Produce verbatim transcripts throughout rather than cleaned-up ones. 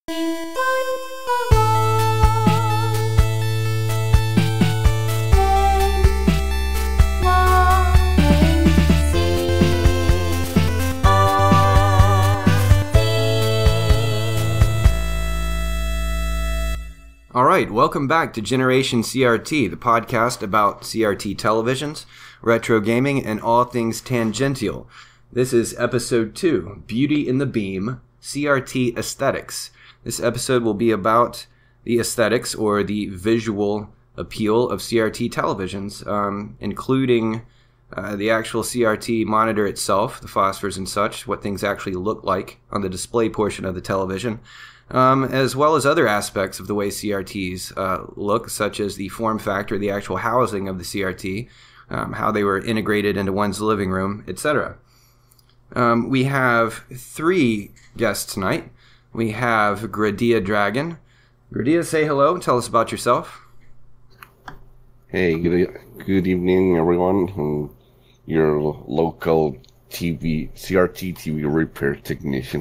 Alright, welcome back to Generation C R T, the podcast about C R T televisions, retro gaming, and all things tangential. This is episode two, Beauty in the Beam, C R T Aesthetics. This episode will be about the aesthetics, or the visual appeal of C R T televisions, um, including uh, the actual C R T monitor itself, the phosphors and such, what things actually look like on the display portion of the television. Um, as well as other aspects of the way C R Ts uh, look, such as the form factor, the actual housing of the C R T, um, how they were integrated into one's living room, et cetera. Um, we have three guests tonight. We have Gradilla Dragon. Gradilla, say hello and tell us about yourself. Hey, good, good evening, everyone. I'm your local T V, C R T T V repair technician.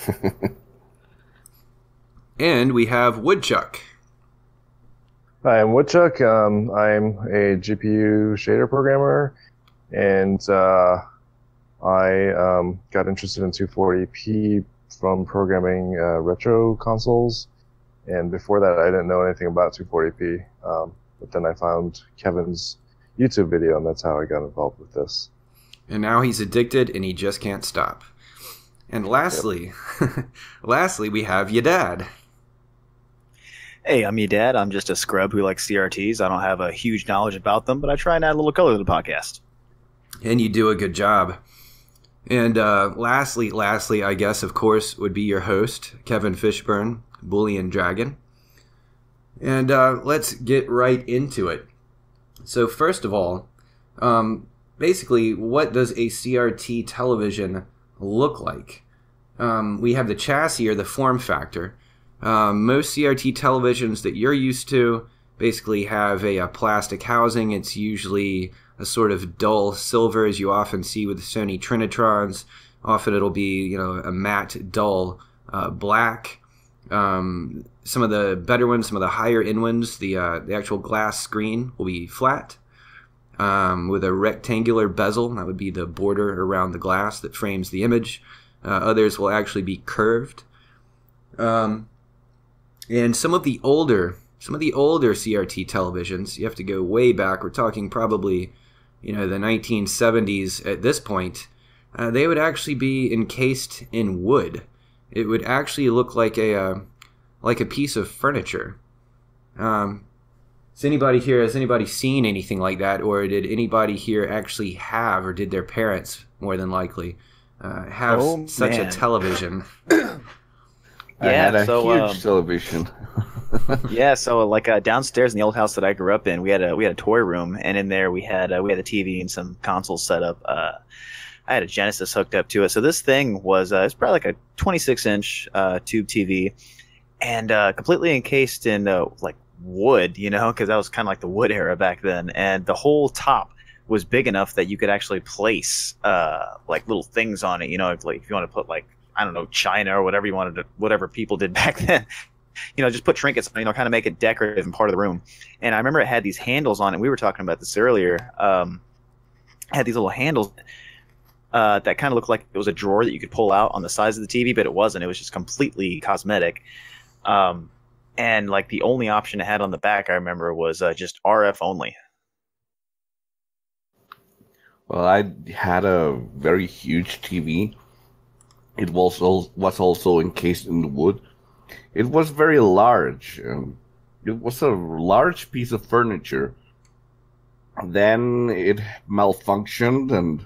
And we have Woodchuck. Hi, I'm Woodchuck. Um, I'm a G P U shader programmer, and uh, I um, got interested in two forty p from programming uh, retro consoles. And before that, I didn't know anything about two forty p. Um, but then I found Kevin's YouTube video, and that's how I got involved with this. And now he's addicted, and he just can't stop. And lastly, yep. lastly, we have your dad. Hey, I'm your dad. I'm just a scrub who likes C R Ts. I don't have a huge knowledge about them, but I try and add a little color to the podcast. And you do a good job. And uh, lastly, lastly, I guess, of course, would be your host, Kevin Fishburne, Bullion Dragon. And uh, let's get right into it. So first of all, um, basically, what does a C R T television look like? Um, we have the chassis, or the form factor. Um, most C R T televisions that you're used to basically have a, a plastic housing. It's usually a sort of dull silver, as you often see with the Sony Trinitrons. Often it'll be, you know, a matte, dull uh, black. Um, some of the better ones, some of the higher end ones, the uh, the actual glass screen will be flat um, with a rectangular bezel. That would be the border around the glass that frames the image. Uh, others will actually be curved. Um, And some of the older, some of the older C R T televisions, you have to go way back. We're talking probably, you know, the nineteen seventies at this point. Uh, they would actually be encased in wood. It would actually look like a uh, like a piece of furniture. Um, has anybody here? Has anybody seen anything like that, or did anybody here actually have, or did their parents more than likely uh, have oh, such man. a television? I Yeah, had a so, huge um, television. Yeah, so like uh, downstairs in the old house that I grew up in, we had a we had a toy room, and in there we had uh, we had a T V and some consoles set up. Uh, I had a Genesis hooked up to it, so this thing was uh, it's probably like a twenty-six inch uh, tube T V, and uh, completely encased in uh, like wood, you know, because that was kind of like the wood era back then, and the whole top was big enough that you could actually place uh, like little things on it, you know, if, like if you want to put like, I don't know, china or whatever you wanted to, whatever people did back then, you know, just put trinkets on, you know, kind of make it decorative and part of the room. And I remember it had these handles on it. We were talking about this earlier. Um, it had these little handles uh, that kind of looked like it was a drawer that you could pull out on the sides of the T V, but it wasn't. It was just completely cosmetic. Um, and like the only option it had on the back, I remember, was uh, just R F only. Well, I had a very huge T V. It was also, was also encased in wood. It was very large. Um, it was a large piece of furniture. Then it malfunctioned, and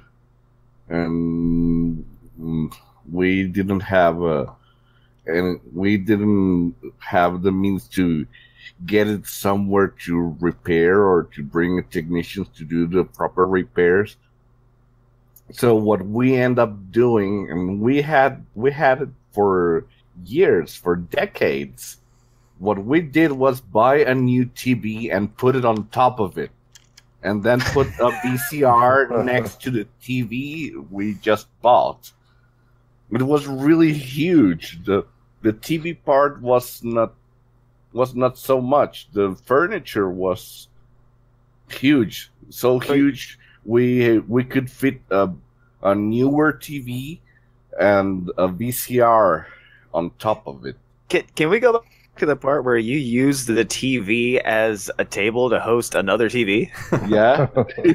and we didn't have a, and we didn't have the means to get it somewhere to repair or to bring technicians to do the proper repairs. So what we end up doing, and we had we had it for years, for decades. What we did was buy a new T V and put it on top of it, and then put a V C R next to the T V we just bought. It was really huge. The the T V part was not was not so much. The furniture was huge, so huge we we could fit a a newer T V and a V C R on top of it. Can, can we go back to the part where you used the T V as a table to host another T V? Yeah.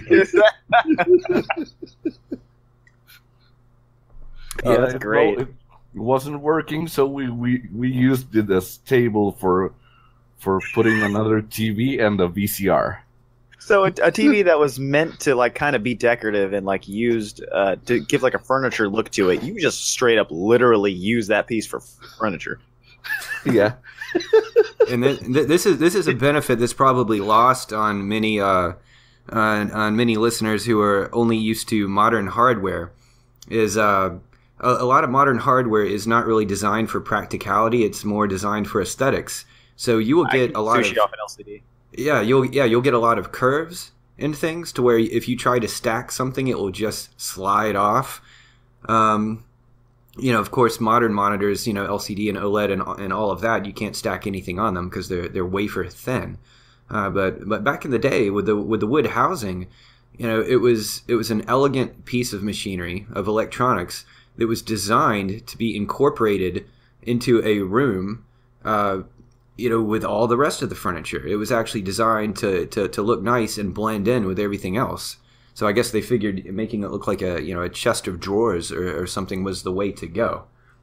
Yeah, that's Uh, great. no, it wasn't working, so we, we, we used it as table for for putting another T V and a V C R. So a, a T V that was meant to like kind of be decorative and like used uh, to give like a furniture look to it, you just straight up literally use that piece for furniture. Yeah. And th- th- this is this is a benefit that's probably lost on many uh, on, on many listeners who are only used to modern hardware. Is uh, a, a lot of modern hardware is not really designed for practicality; it's more designed for aesthetics. So you will get a lot sushi of off an L C D. yeah, you'll yeah you'll get a lot of curves in things to where if you try to stack something, it will just slide off. Um, you know, of course, modern monitors, you know, L C D and OLED and and all of that, you can't stack anything on them because they're they're wafer thin. Uh, but but back in the day with the with the wood housing, you know, it was it was an elegant piece of machinery of electronics that was designed to be incorporated into a room. Uh, you know, with all the rest of the furniture. It was actually designed to, to, to look nice and blend in with everything else. So I guess they figured making it look like a, you know, a chest of drawers or, or something was the way to go.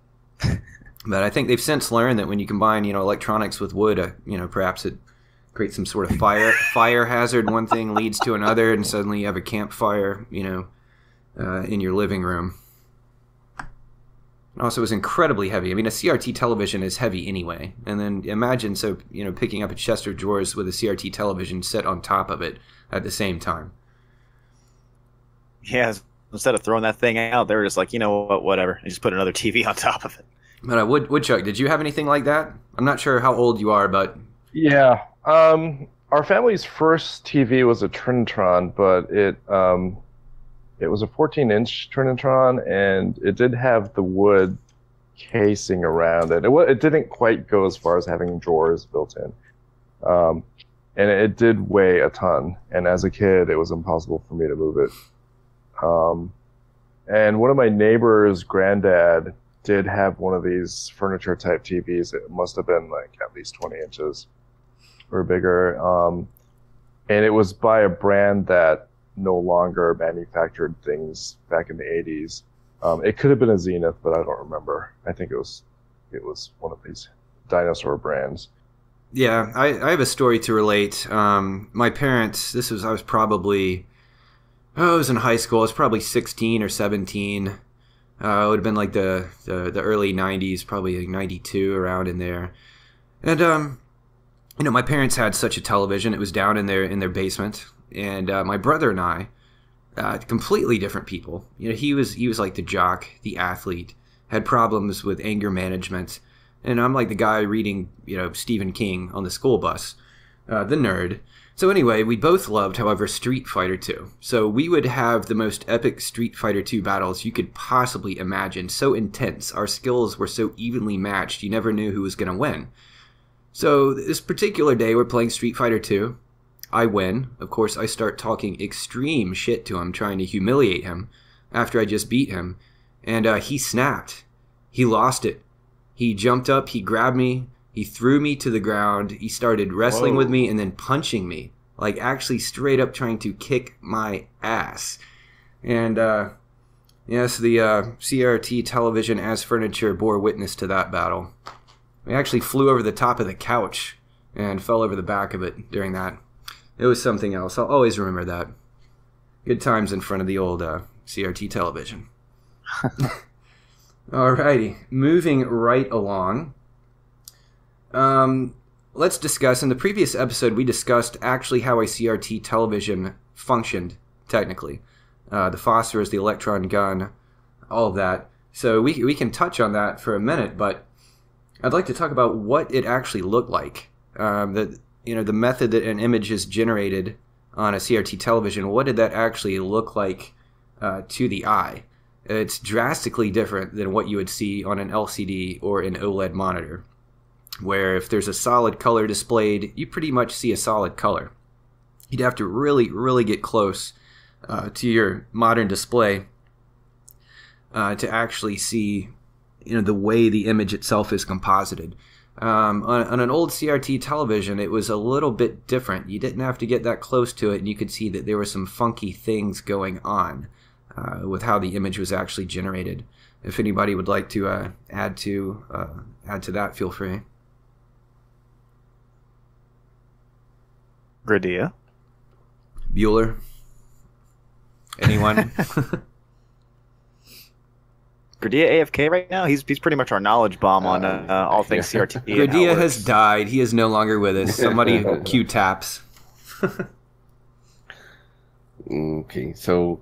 But I think they've since learned that when you combine, you know, electronics with wood, uh, you know, perhaps it creates some sort of fire fire hazard. One thing leads to another, and suddenly you have a campfire, you know, uh, in your living room. Also, it was incredibly heavy. I mean, a C R T television is heavy anyway. And then imagine, so, you know, picking up a chest of drawers with a C R T television set on top of it at the same time. Yeah, instead of throwing that thing out, they were just like, you know what, whatever, and just put another T V on top of it. But uh, Wood, Woodchuck, did you have anything like that? I'm not sure how old you are, but... Yeah. Um, our family's first T V was a Trinitron, but it... Um, It was a fourteen inch Trinitron, and it did have the wood casing around it. It, w- it didn't quite go as far as having drawers built in. Um, and it did weigh a ton. And as a kid, it was impossible for me to move it. Um, and one of my neighbors' granddad did have one of these furniture-type T Vs. It must have been like at least twenty inches or bigger. Um, and it was by a brand that no longer manufactured things back in the eighties. Um, it could have been a Zenith, but I don't remember. I think it was it was one of these dinosaur brands. Yeah, I, I have a story to relate. Um, my parents, this was, I was probably, oh, I was in high school. I was probably sixteen or seventeen. Uh, it would have been like the, the, the early nineties, probably like ninety-two, around in there. And, um, you know, my parents had such a television. It was down in their in their basement. And uh, my brother and I, uh, completely different people. You know, he was he was like the jock, the athlete, had problems with anger management, and I'm like the guy reading, you know, Stephen King on the school bus, uh, the nerd. So anyway, we both loved, however, Street Fighter two. So we would have the most epic Street Fighter two battles you could possibly imagine. So intense, our skills were so evenly matched, you never knew who was going to win. So this particular day, we're playing Street Fighter two. I win. Of course, I start talking extreme shit to him, trying to humiliate him after I just beat him. And uh, he snapped. He lost it. He jumped up, he grabbed me, he threw me to the ground, he started wrestling Whoa. with me and then punching me. Like, actually straight up trying to kick my ass. And, uh, yes, the uh, C R T television as furniture bore witness to that battle. We actually flew over the top of the couch and fell over the back of it during that. It was something else. I'll always remember that. Good times in front of the old uh, C R T television. Alrighty, moving right along. Um, let's discuss, in the previous episode, we discussed actually how a C R T television functioned, technically. Uh, the phosphors, the electron gun, all of that. So we we can touch on that for a minute, but I'd like to talk about what it actually looked like. Um, the you know the method that an image is generated on a C R T television. What did that actually look like uh, to the eye? It's drastically different than what you would see on an L C D or an OLED monitor, where if there's a solid color displayed, you pretty much see a solid color. You'd have to really, really get close uh, to your modern display uh, to actually see, you know, the way the image itself is composited. Um, on, on an old C R T television, it was a little bit different. You didn't have to get that close to it, and you could see that there were some funky things going on uh, with how the image was actually generated. If anybody would like to uh, add to uh, add to that, feel free. Gradilla. Bueller. Anyone? Gradilla A F K right now? He's he's pretty much our knowledge bomb on uh, uh, all things C R T. Gradilla has died. He is no longer with us. Somebody cue taps. Okay, so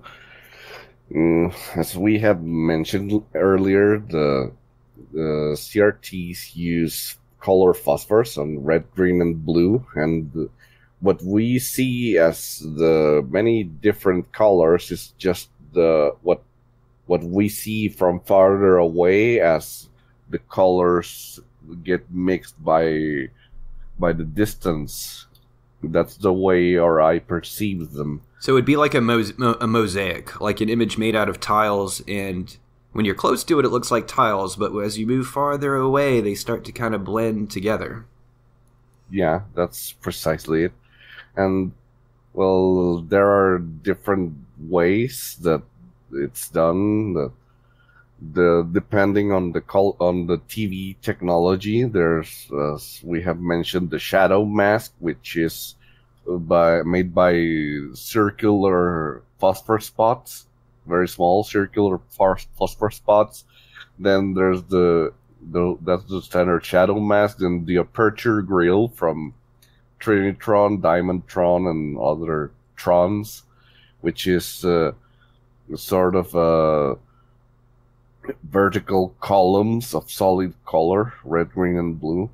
mm, as we have mentioned earlier, the the C R Ts use color phosphors on red, green, and blue, and the, what we see as the many different colors is just the what what we see from farther away as the colors get mixed by by the distance. That's the way our eye perceives them. So it would be like a, mos- a mosaic, like an image made out of tiles, and when you're close to it, it looks like tiles, but as you move farther away, they start to kind of blend together. Yeah, that's precisely it. And, well, there are different ways that it's done. That the depending on the col- on the T V technology, there's uh, we have mentioned the shadow mask, which is by made by circular phosphor spots, very small circular phosphor spots. Then there's the the that's the standard shadow mask, and the aperture grill from Trinitron, Diamondtron, and other trons, which is uh, sort of uh, vertical columns of solid color, red, green, and blue.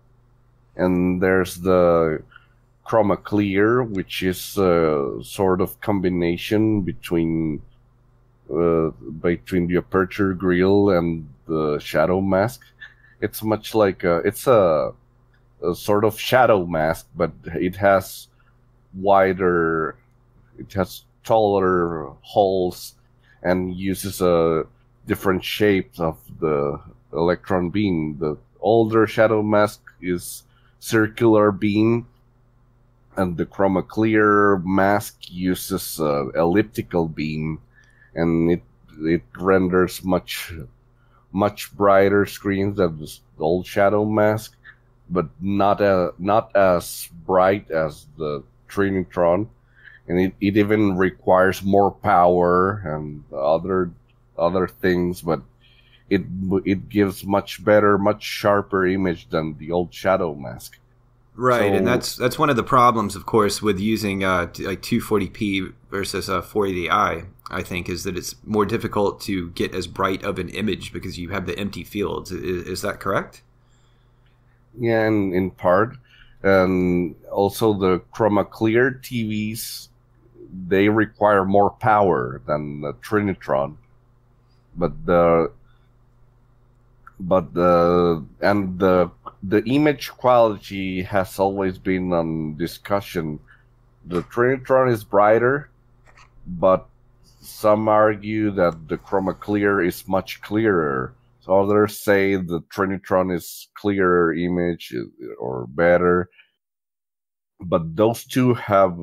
And there's the chroma clear, which is a sort of combination between uh, between the aperture grill and the shadow mask. It's much like a, it's a a sort of shadow mask, but it has wider, it has taller holes and uses a different shapes of the electron beam. The older shadow mask is circular beam, and the chroma clear mask uses a elliptical beam, and it it renders much much brighter screens than the old shadow mask, but not a, not as bright as the Trinitron, and it, it even requires more power and other other things, but it it gives much better, much sharper image than the old shadow mask. Right, So- and that's that's one of the problems, of course, with using uh, t- like two forty p versus uh, four eighty i. I think is that it's more difficult to get as bright of an image because you have the empty fields. Is, is that correct? Yeah, and in part, and also the chroma clear T Vs, they require more power than the Trinitron, but the but the and the the image quality has always been on discussion. The Trinitron is brighter, but some argue that the chroma clear is much clearer. So others say the Trinitron is clearer image or better, but those two have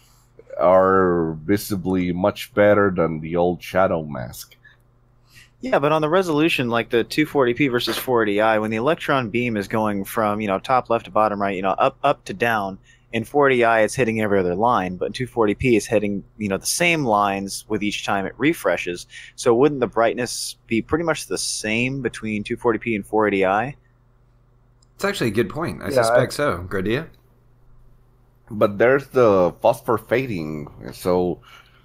are visibly much better than the old shadow mask. Yeah, but on the resolution, like the two forty p versus four eighty i, when the electron beam is going from, you know, top left to bottom right, you know, up up to down, in four eighty i it's hitting every other line, but in two forty p it's hitting, you know, the same lines with each time it refreshes. So wouldn't the brightness be pretty much the same between two forty p and four eighty i? It's actually a good point. I Yeah, suspect so. Gradilla? But there's the phosphor fading, so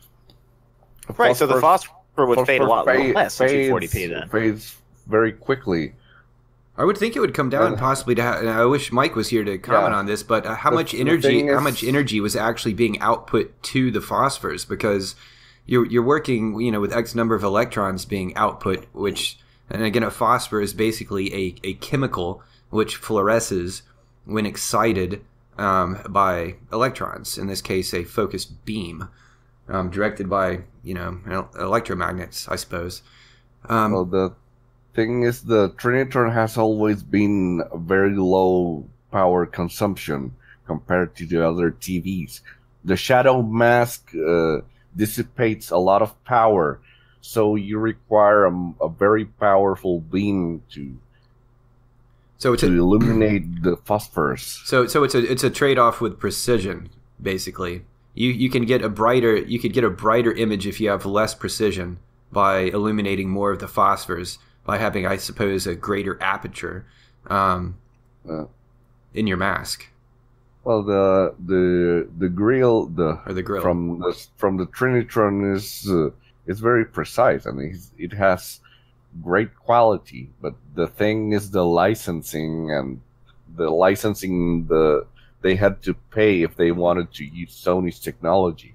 Right, so the phosphor would fade a lot fa- less in fades, two forty p then. Fades very quickly. I would think it would come down Uh, possibly to. Ha- and I wish Mike was here to comment Yeah. on this, but uh, how The- much the energy? thing How is- much energy was actually being output to the phosphors? Because you're you're working, you know, with X number of electrons being output, which, and again, a phosphor is basically a, a chemical which fluoresces when excited um, by electrons. In this case, a focused beam um, directed by, you know, electromagnets, I suppose. Um, well, the thing is, the trinitron has always been a very low power consumption compared to the other T Vs. The shadow mask uh, dissipates a lot of power, so you require a, a very powerful beam to so it's to a, illuminate the phosphorus. So so it's a it's a trade-off with precision, basically. You you can get a brighter you could get a brighter image if you have less precision by illuminating more of the phosphors, by having, I suppose, a greater aperture um, uh, in your mask. Well, the the the grill the or the grill from the from the trinitron is uh, is very precise. I mean, it has great quality, but the thing is the licensing, and the licensing the they had to pay if they wanted to use Sony's technology,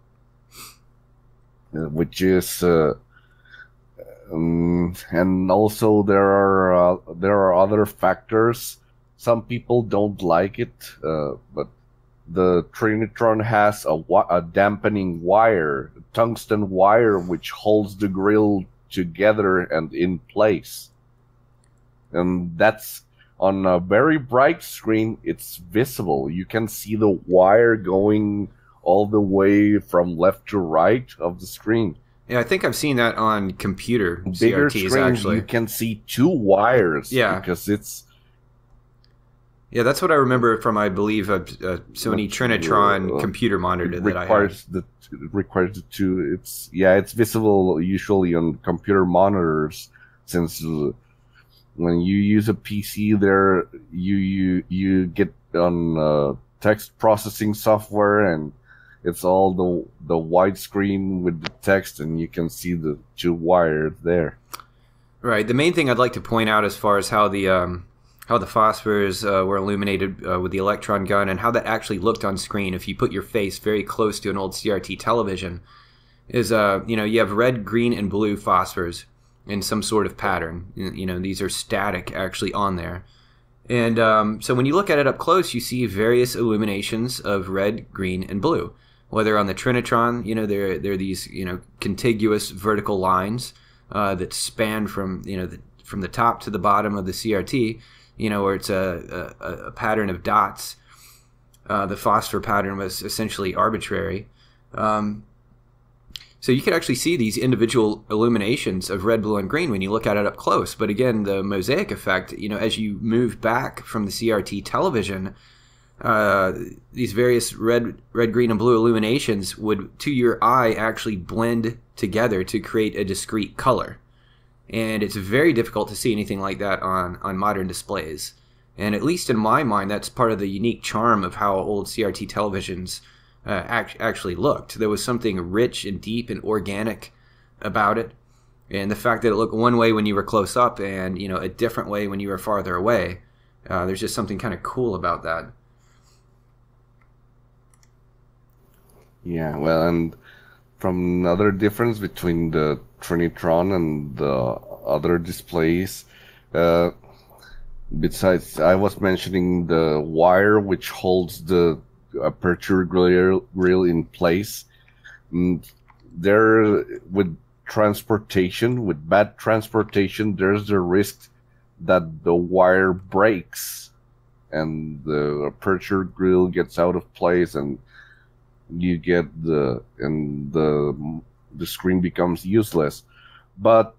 which is uh, um, and also there are uh, there are other factors. Some people don't like it, uh, but the trinitron has a, a dampening wire, a tungsten wire, which holds the grill together and in place. And that's on a very bright screen. It's visible. You can see the wire going all the way from left to right of the screen. Yeah, I think I've seen that on computer Bigger C R Ts, screens, actually. you can see two wires. Yeah. Because it's... Yeah, that's what I remember from, I believe, a, a Sony Trinitron uh, computer monitor it that I had. requires the it requires the two. It's yeah, it's visible usually on computer monitors, since uh, when you use a P C, there you you you get on uh, text processing software, and it's all the the widescreen with the text, and you can see the two wires there. Right. The main thing I'd like to point out as far as how the um, how the phosphors uh, were illuminated uh, with the electron gun, and how that actually looked on screen if you put your face very close to an old C R T television, is uh, you know, you have red, green, and blue phosphors in some sort of pattern. You know, these are static actually on there. And um, so when you look at it up close, you see various illuminations of red, green, and blue. Whether on the Trinitron, you know, there there are these, you know, contiguous vertical lines uh, that span from, you know, the, from the top to the bottom of the C R T, you know, where it's a, a, a pattern of dots. Uh, the phosphor pattern was essentially arbitrary. Um, so you could actually see these individual illuminations of red, blue, and green when you look at it up close. But again, the mosaic effect, you know, as you move back from the C R T television, uh, these various red, red, green, and blue illuminations would, to your eye, actually blend together to create a discrete color. And it's very difficult to see anything like that on, on modern displays. And at least in my mind, that's part of the unique charm of how old C R T televisions uh, act, actually looked. There was something rich and deep and organic about it. And the fact that it looked one way when you were close up and, you know, a different way when you were farther away, uh, there's just something kind of cool about that. Yeah, well, and from another difference between the Trinitron and the other displays, uh, besides, I was mentioning the wire which holds the aperture grill, grill in place. And there, with transportation, with bad transportation, there's the risk that the wire breaks and the aperture grill gets out of place, and you get the and the the screen becomes useless. But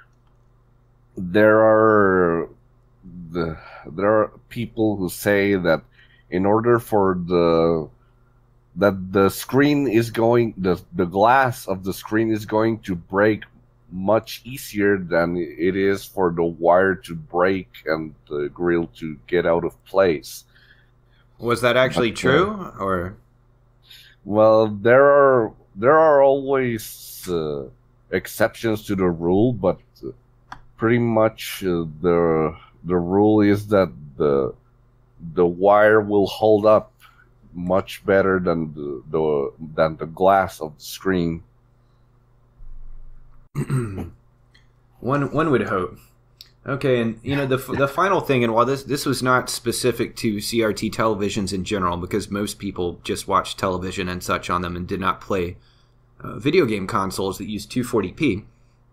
there are the there are people who say that in order for the that the screen is going the the glass of the screen is going to break much easier than it is for the wire to break and the grill to get out of place. Was that actually but, true, uh, or? Well, there are there are always uh, exceptions to the rule, but uh, pretty much uh, the the rule is that the the wire will hold up much better than the, the than the glass of the screen. one one would hope. Okay, and you know the the final thing, and while this this was not specific to C R T televisions in general, because most people just watch television and such on them and did not play uh, video game consoles that use two forty p.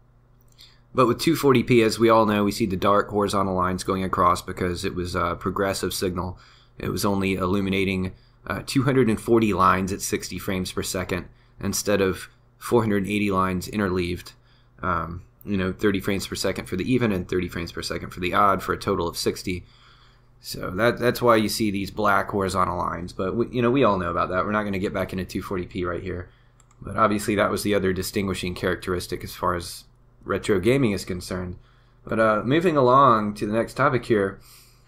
But with two forty p, as we all know, we see the dark horizontal lines going across because it was a progressive signal. It was only illuminating uh, two hundred forty lines at sixty frames per second instead of four hundred eighty lines interleaved. Um, you know, thirty frames per second for the even and thirty frames per second for the odd, for a total of sixty. So that that's why you see these black horizontal lines. But, we, you know, we all know about that. We're not going to get back into two forty p right here. But obviously that was the other distinguishing characteristic as far as retro gaming is concerned. But uh, moving along to the next topic here.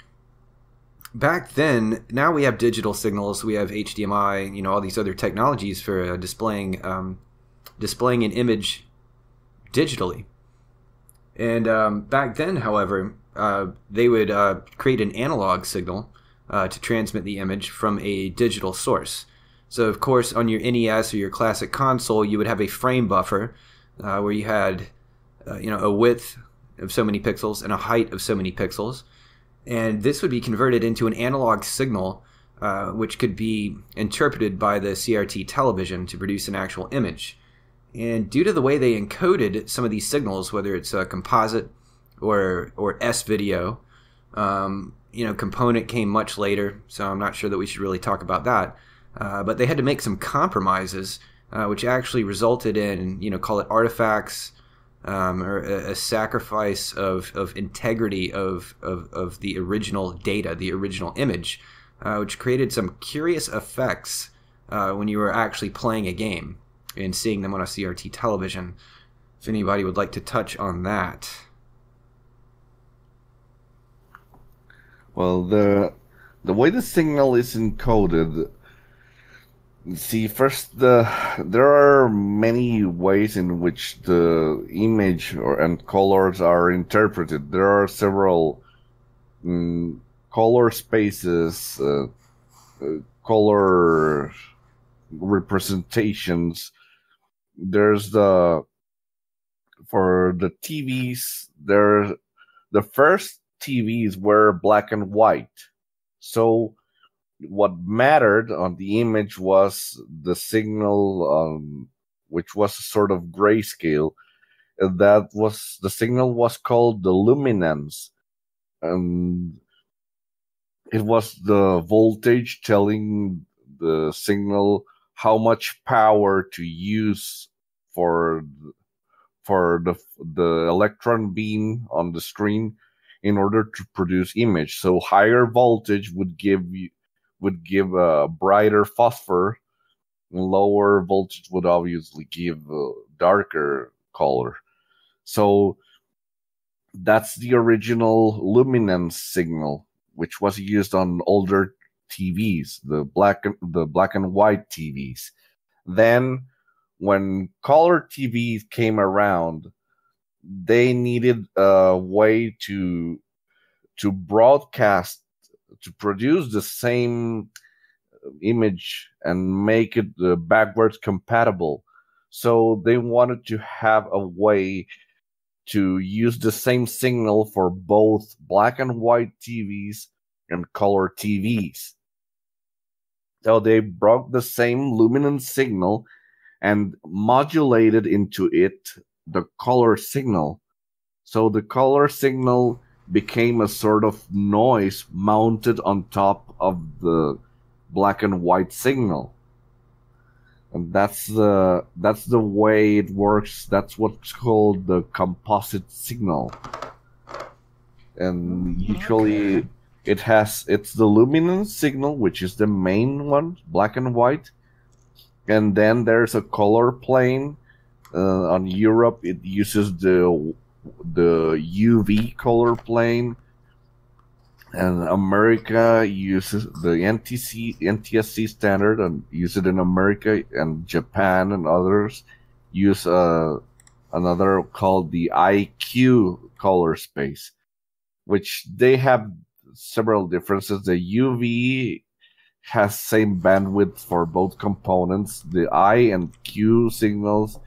Back then, now we have digital signals. We have H D M I, you know, all these other technologies for uh, displaying um, displaying an image digitally. And um, back then, however, uh, they would uh, create an analog signal uh, to transmit the image from a digital source. So, of course, on your N E S or your classic console, you would have a frame buffer uh, where you had, uh, you know, a width of so many pixels and a height of so many pixels. And this would be converted into an analog signal, uh, which could be interpreted by the C R T television to produce an actual image. And due to the way they encoded some of these signals, whether it's a composite or or S-video, um, you know, component came much later, so I'm not sure that we should really talk about that. Uh, but they had to make some compromises, uh, which actually resulted in, you know, call it artifacts, um, or a, a sacrifice of, of integrity of, of, of the original data, the original image, uh, which created some curious effects uh, when you were actually playing a game and seeing them on a C R T television. If anybody would like to touch on that. Well, the the way the signal is encoded, see, first, the there are many ways in which the image or and colors are interpreted. There are several um, color spaces, uh, uh, color representations. There's the for the T Vs. There, the first T Vs were black and white, so what mattered on the image was the signal, um, which was a sort of grayscale. That was the signal was called the luminance, and it was the voltage telling the signal how much power to use for for the the electron beam on the screen in order to produce image. So higher voltage would give you would give a brighter phosphor, and lower voltage would obviously give a darker color. So that's the original luminance signal, which was used on older T Vs, the black the black and white T Vs. Then, when color T Vs came around, they needed a way to to broadcast, to produce the same image and make it uh, backwards compatible. So they wanted to have a way to use the same signal for both black and white T Vs and color T Vs. So they brought the same luminance signal and modulated into it the color signal. So the color signal became a sort of noise mounted on top of the black and white signal. And that's the that's the way it works. That's what's called the composite signal. And usually okay. it has it's the luminance signal, which is the main one, black and white. And then there's a color plane. Uh, on Europe, it uses the the U V color plane, and America uses the N T C N T S C standard and use it in America, and Japan and others use uh, another called the I Q color space, which they have several differences. The U V has same bandwidth for both components. The I and Q signals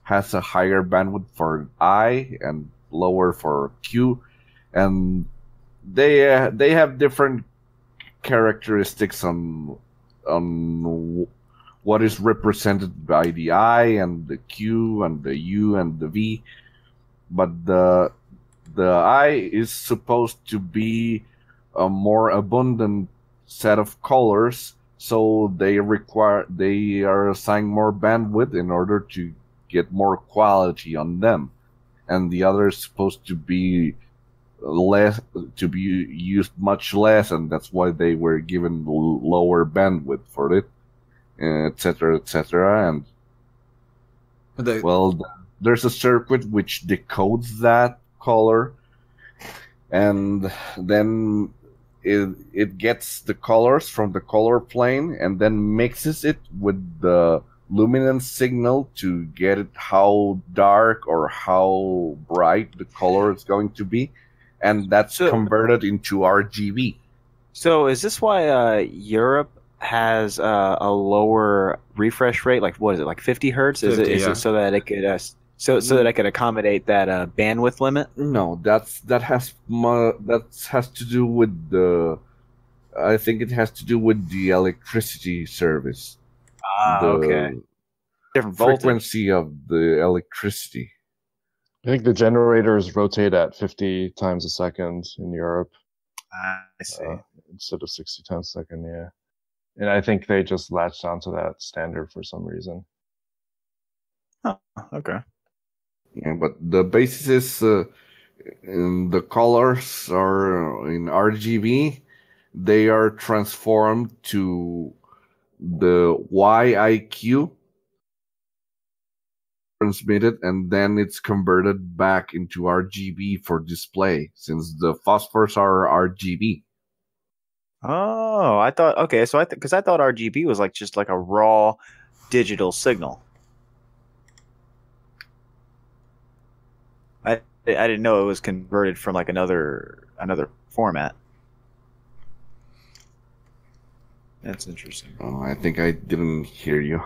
has a higher bandwidth for I and lower for Q, and they uh, they have different characteristics on on what is represented by the I and the Q and the U and the V, but the the I is supposed to be a more abundant set of colors, so they require they are assigned more bandwidth in order to get more quality on them, and the other is supposed to be less to be used much less, and that's why they were given l- lower bandwidth for it, etc, etc. And The, well, th- there's a circuit which decodes that color, and then it it gets the colors from the color plane and then mixes it with the luminance signal to get it how dark or how bright the color is going to be, and that's So- converted into R G B. So is this why uh, Europe has uh, a lower refresh rate? Like, what is it, like fifty hertz? Is it, fifty, is yeah. it so that it could uh, so so that I could accommodate that uh, bandwidth limit? No, that's that has mu- that has to do with the. I think it has to do with the electricity service. Ah, the okay. Different voltage. frequency of the electricity. I think the generators rotate at fifty times a second in Europe Ah, I see. uh, instead of sixty times a second. Yeah, and I think they just latched onto that standard for some reason. Okay. Yeah, but the basis is uh, in the colors are in R G B. They are transformed to the Y I Q transmitted, and then it's converted back into R G B for display, since the phosphors are R G B. Oh, I thought okay. So I because I thought R G B was like just like a raw digital signal. I I didn't know it was converted from like another another format. That's interesting. Oh, I think I didn't hear you.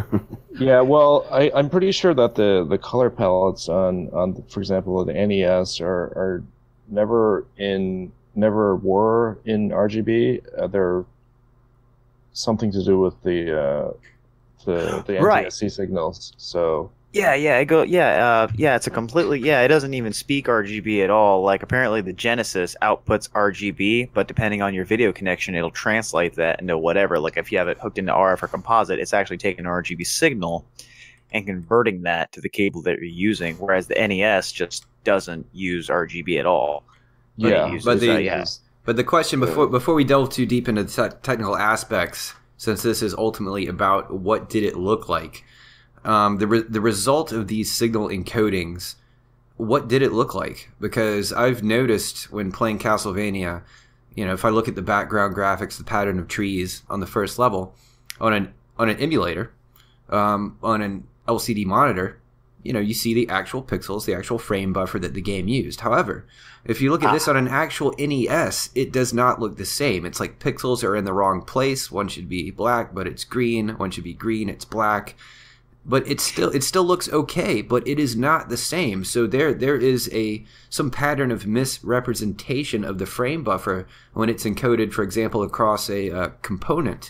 Yeah, well, I, I'm pretty sure that the, the color palettes on, on for example, the N E S are, are never in never were in R G B. Uh, they're something to do with the uh, the the Right. N T S C signals. So Yeah, yeah, it go yeah, uh, yeah, it's a completely yeah, it doesn't even speak R G B at all. Like apparently the Genesis outputs R G B, but depending on your video connection, it'll translate that into whatever. Like if you have it hooked into R F or composite, it's actually taking an R G B signal and converting that to the cable that you're using, whereas the N E S just doesn't use R G B at all. But it yeah, uses, but the- uh, yeah. But the question before before we delve too deep into the te- technical aspects, since this is ultimately about what did it look like, um, the re- the result of these signal encodings, what did it look like? Because I've noticed when playing Castlevania, you know, if I look at the background graphics, the pattern of trees on the first level, on an on an emulator, um, on an L C D monitor, you know, you see the actual pixels, the actual frame buffer that the game used. However, if you look at this on an actual N E S, it does not look the same. It's like pixels are in the wrong place. One should be black, but it's green. One should be green, it's black. But it still it still looks okay, but it is not the same. So there there is a some pattern of misrepresentation of the frame buffer when it's encoded, for example, across a uh, component.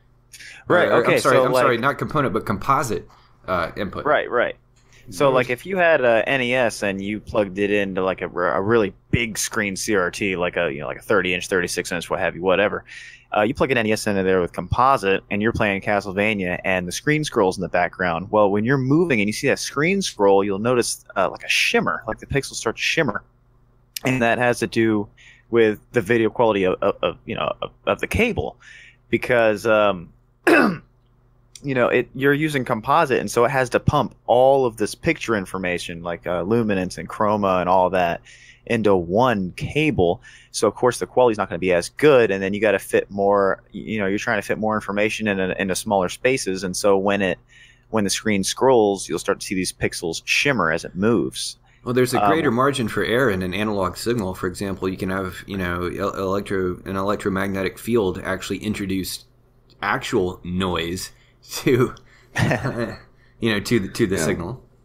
Right, Or- okay, I'm sorry, so, I'm like- sorry, not component, but composite uh, input. Right, right. So, like, if you had a N E S and you plugged it into like a, a really big screen C R T, like a you know like a thirty inch, thirty-six inch, what have you, whatever, uh, you plug an N E S into there with composite, and you're playing Castlevania, and the screen scrolls in the background. Well, when you're moving and you see that screen scroll, you'll notice uh, like a shimmer, like the pixels start to shimmer, and that has to do with the video quality of, of, of you know of, of the cable, because. Um, you know, it you're using composite, and so it has to pump all of this picture information, like uh, luminance and chroma and all that, into one cable. So of course the quality's not going to be as good, and then you got to fit more. You know, you're trying to fit more information in a, into smaller spaces, and so when it when the screen scrolls, you'll start to see these pixels shimmer as it moves. Well, there's a greater Um, margin for error in an analog signal. For example, you can have you know el- electro an electromagnetic field actually introduce actual noise to you know to the to the Yeah. signal.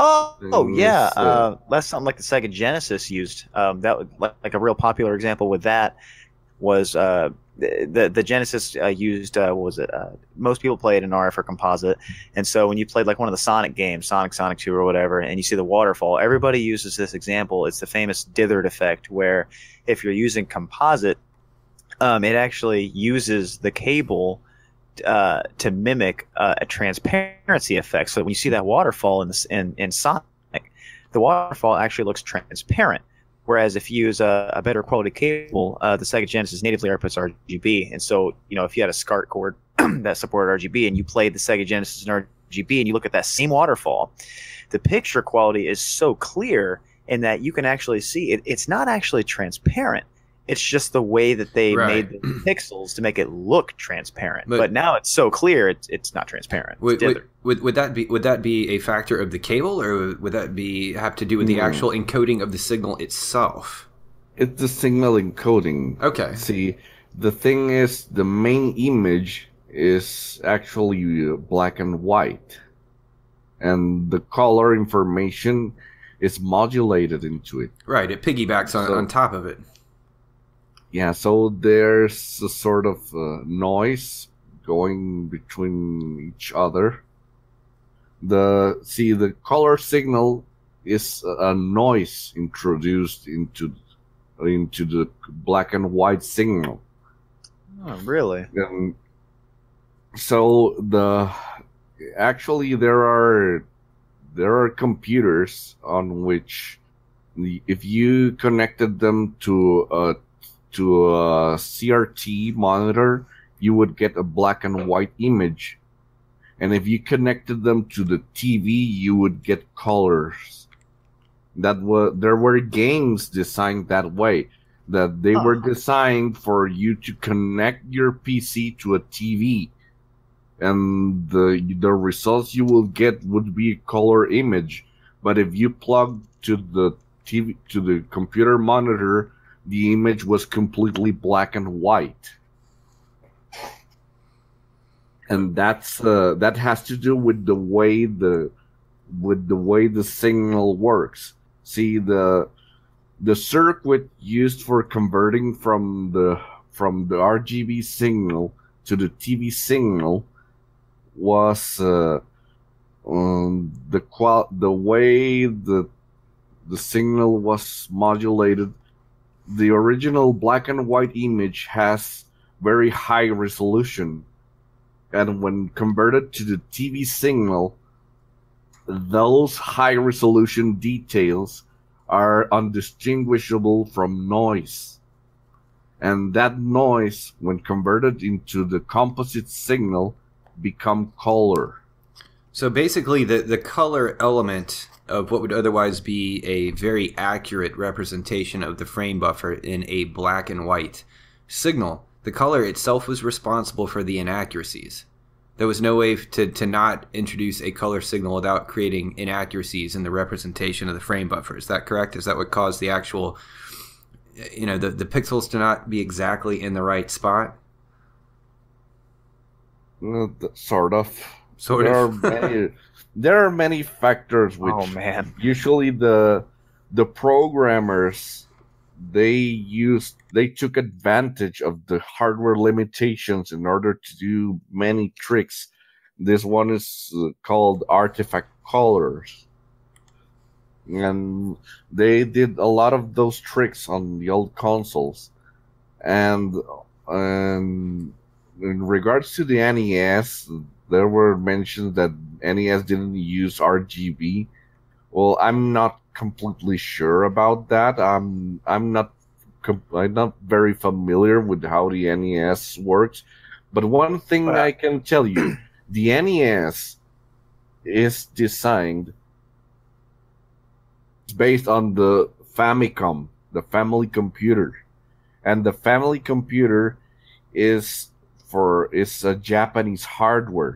Oh, oh thing yeah, is, uh, uh, that's something like the Sega Genesis used. Um, that would like, like a real popular example with that was uh, the, the the Genesis uh, used uh, what was it? Uh, most people played an R F or composite, and so when you played like one of the Sonic games, Sonic, Sonic Two, or whatever, and you see the waterfall, everybody uses this example. It's the famous dithered effect, where if you're using composite, um, it actually uses the cable uh, to mimic uh, a transparency effect. So when you see that waterfall in this in in Sonic, the waterfall actually looks transparent. Whereas if you use a, a better quality cable, uh, the Sega Genesis natively outputs R G B, and so you know if you had a S C A R T cord that supported R G B and you played the Sega Genesis in R G B and you look at that same waterfall, the picture quality is so clear in that you can actually see it. It's not actually transparent. It's just the way that they Right. made the pixels to make it look transparent. But- But, now it's so clear, it's it's not transparent. It's Would, would, dithered. would, would that be would that be a factor of the cable, or would that be have to do with the Hmm. actual encoding of the signal itself? it's the signal encoding. Okay. See, the thing is, the main image is actually uh, black and white, and the color information is modulated into it. Right, it piggybacks on, So- on top of it. Yeah, so there's a sort of uh, noise going between each other. The see the color signal is a a noise introduced into into the black and white signal. Oh, really? And so the actually there are there are computers on which the, if you connected them to a to a C R T monitor, you would get a black and white image. And if you connected them to the T V, you would get colors. That were there were games designed that way, that they were Huh. designed for you to connect your P C to a T V, and the the results you will get would be a color image. But if you plug to the T V to the computer monitor, the image was completely black and white. And that's uh, that has to do with the way the with the way the signal works. See, the the circuit used for converting from the from the R G B signal to the T V signal was uh, um, the qual the way the the signal was modulated. The original black and white image has very high resolution, and when converted to the T V signal, those high resolution details are undistinguishable from noise. And that noise, when converted into the composite signal, become color. So basically, the, the color element of what would otherwise be a very accurate representation of the frame buffer in a black and white signal, the color itself was responsible for the inaccuracies. There was no way to, to not introduce a color signal without creating inaccuracies in the representation of the frame buffer. Is that correct? Is that what caused the actual, you know, the, the pixels to not be exactly in the right spot? Uh, th- sort of. Sort there of. Are many, there are many factors which Oh man. usually the the programmers they used they took advantage of the hardware limitations in order to do many tricks. This one is uh, called artifact colors, and they did a lot of those tricks on the old consoles. And and in regards to the N E S, there were mentions that N E S didn't use R G B. Well, I'm not completely sure about that. I'm I'm not com- I'm not very familiar with how the N E S works. But one thing Well- I can tell you, the N E S is designed based on the Famicom, the family computer, and the family computer is for is a Japanese hardware.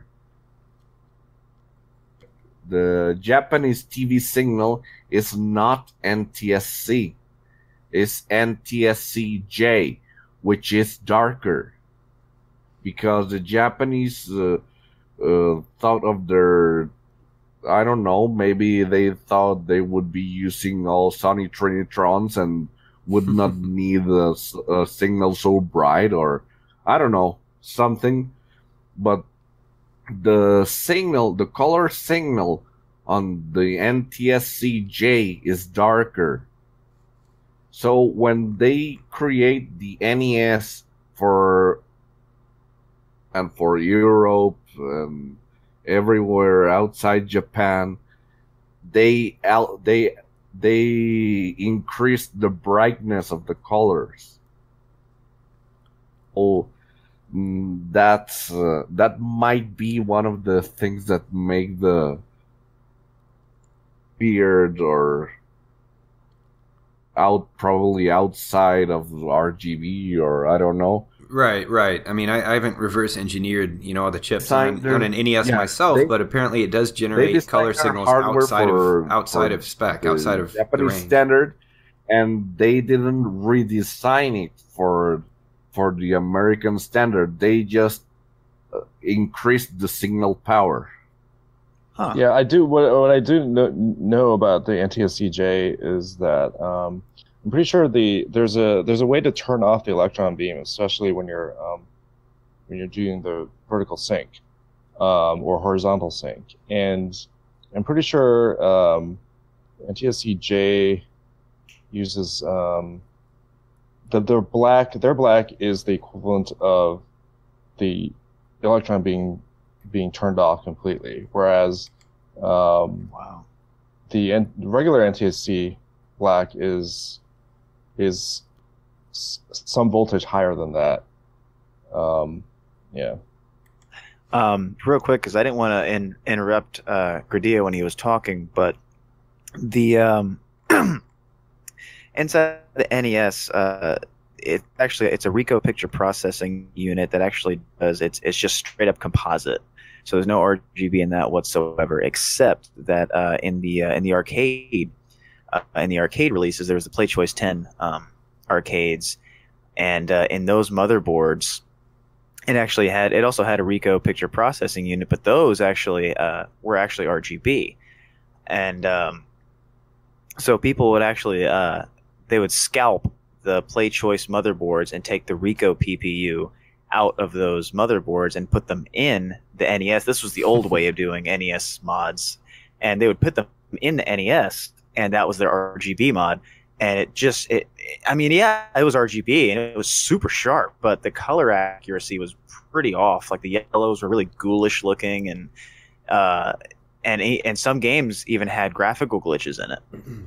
The Japanese T V signal is not N T S C. It's N T S C J, which is darker. Because the Japanese uh, uh, thought of their I don't know, maybe they thought they would be using all Sony Trinitrons and would not need a, a signal so bright, or I don't know, something. But the signal, the color signal on the N T S C J is darker. So when they create the N E S for and for Europe and everywhere outside Japan, they out they they increased the brightness of the colors. Oh, mm, that's uh, that might be one of the things that make the weird or out probably outside of R G B, or I don't know. Right, right. I mean, I, I haven't reverse engineered, you know, all the chips on, Design- on an N E S yeah, myself, they- but apparently it does generate designed color their signals hardware outside for- of outside for of spec, the outside of the Japanese range. standard, and they didn't redesign it for for the American standard. They just uh, increased the signal power. Huh. Yeah, I do. What, what I do know, know about the N T S C J is that um, I'm pretty sure the there's a there's a way to turn off the electron beam, especially when you're um, when you're doing the vertical sync um, or horizontal sync. And I'm pretty sure um, N T S C J uses um, the their black. Their black is the equivalent of the electron being being turned off completely, whereas um, Wow. the N- regular N T S C black is is s- some voltage higher than that. Um, yeah. Um, real quick, because I didn't want to in, interrupt uh, Gradilla when he was talking, but the um, inside the N E S, uh, it actually it's a Ricoh picture processing unit that actually does it's it's just straight up composite. So there's no R G B in that whatsoever, except that uh, in the uh, in the arcade uh, in the arcade releases there was the PlayChoice ten um, arcades, and uh, in those motherboards. It actually had. It also had a Ricoh picture processing unit, but those actually uh, were actually R G B, and um, so people would actually uh, they would scalp the PlayChoice motherboards and take the Ricoh P P U out of those motherboards and put them in the N E S. This was the old way of doing N E S mods, and they would put them in the N E S, and that was their R G B mod. And it just, it, I mean, yeah, it was R G B and it was super sharp, but the color accuracy was pretty off. Like the yellows were really ghoulish looking, and uh, and and some games even had graphical glitches in it.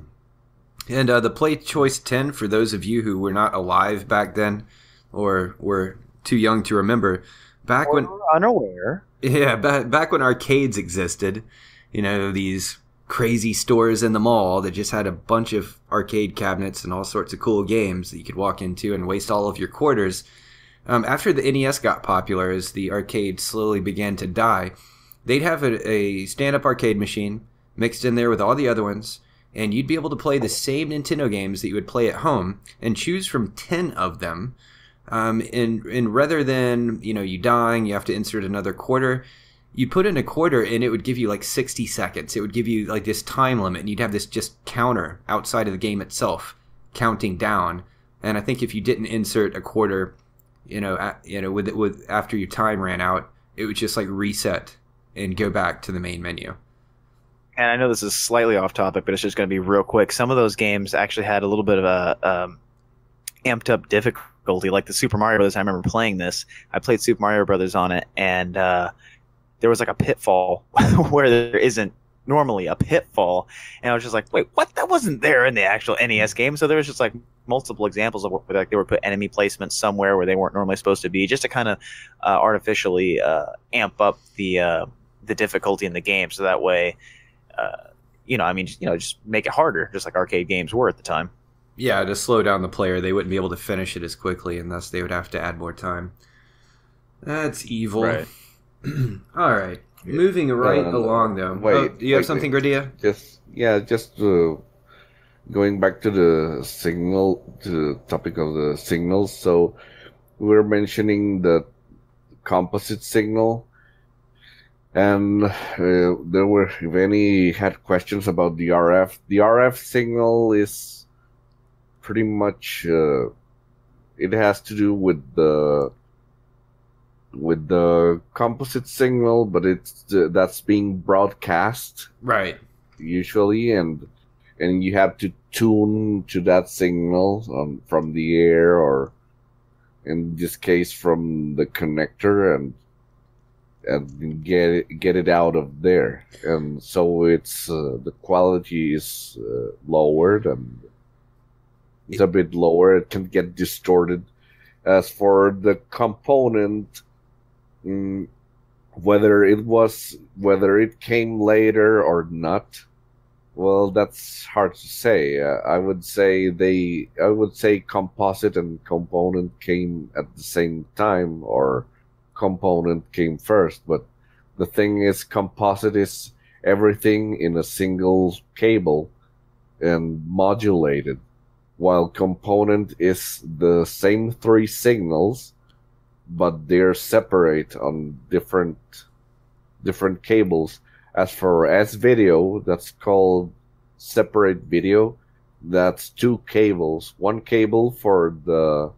And uh, the PlayChoice ten, for those of you who were not alive back then, or were too young to remember, back Or when unaware. yeah, back back when arcades existed, you know, these crazy stores in the mall that just had a bunch of arcade cabinets and all sorts of cool games that you could walk into and waste all of your quarters. Um, after the N E S got popular, as the arcade slowly began to die, they'd have a, a stand-up arcade machine mixed in there with all the other ones, and you'd be able to play the same Nintendo games that you would play at home and choose from ten of them. Um, and, and rather than, you know, you dying, you have to insert another quarter, you put in a quarter and it would give you like sixty seconds. It would give you like this time limit, and you'd have this just counter outside of the game itself counting down. And I think if you didn't insert a quarter, you know, at, you know, with with after your time ran out, it would just like reset and go back to the main menu. And I know this is slightly off topic, but it's just going to be real quick. Some of those games actually had a little bit of a um, amped up difficulty, like the Super Mario Brothers. I remember playing this. I played Super Mario Brothers on it, and uh, there was like a pitfall where there isn't normally a pitfall, and I was just like, wait, what? That wasn't there in the actual N E S game. So there was just like multiple examples of where like they would put enemy placements somewhere where they weren't normally supposed to be, just to kind of uh, artificially uh, amp up the uh, the difficulty in the game, so that way, uh, you know, I mean, you know, just make it harder, just like arcade games were at the time. Yeah, to slow down the player, they wouldn't be able to finish it as quickly, and thus they would have to add more time. That's evil. Right. All right, moving right Uh, along though. wait, oh, do you have wait, something, wait. Gradilla? Just yeah, just uh, going back to the signal, to the topic of the signals. So we were mentioning the composite signal. And uh, there were, if any had questions about the R F, the R F signal is pretty much, uh, it has to do with the with the composite signal, but it's uh, that's being broadcast Right. usually, and and you have to tune to that signal um, from the air, or in this case from the connector, and and get it, get it out of there, and so it's uh, the quality is uh, lowered, and it's a bit lower. It can get distorted. As for the component, mm, whether it was whether it came later or not, well, that's hard to say. Uh, I would say they I would say composite and component came at the same time, or component came first. But the thing is, composite is everything in a single cable and modulated, while component is the same three signals, but they're separate on different different cables. As for S video, that's called separate video. That's two cables. One cable for the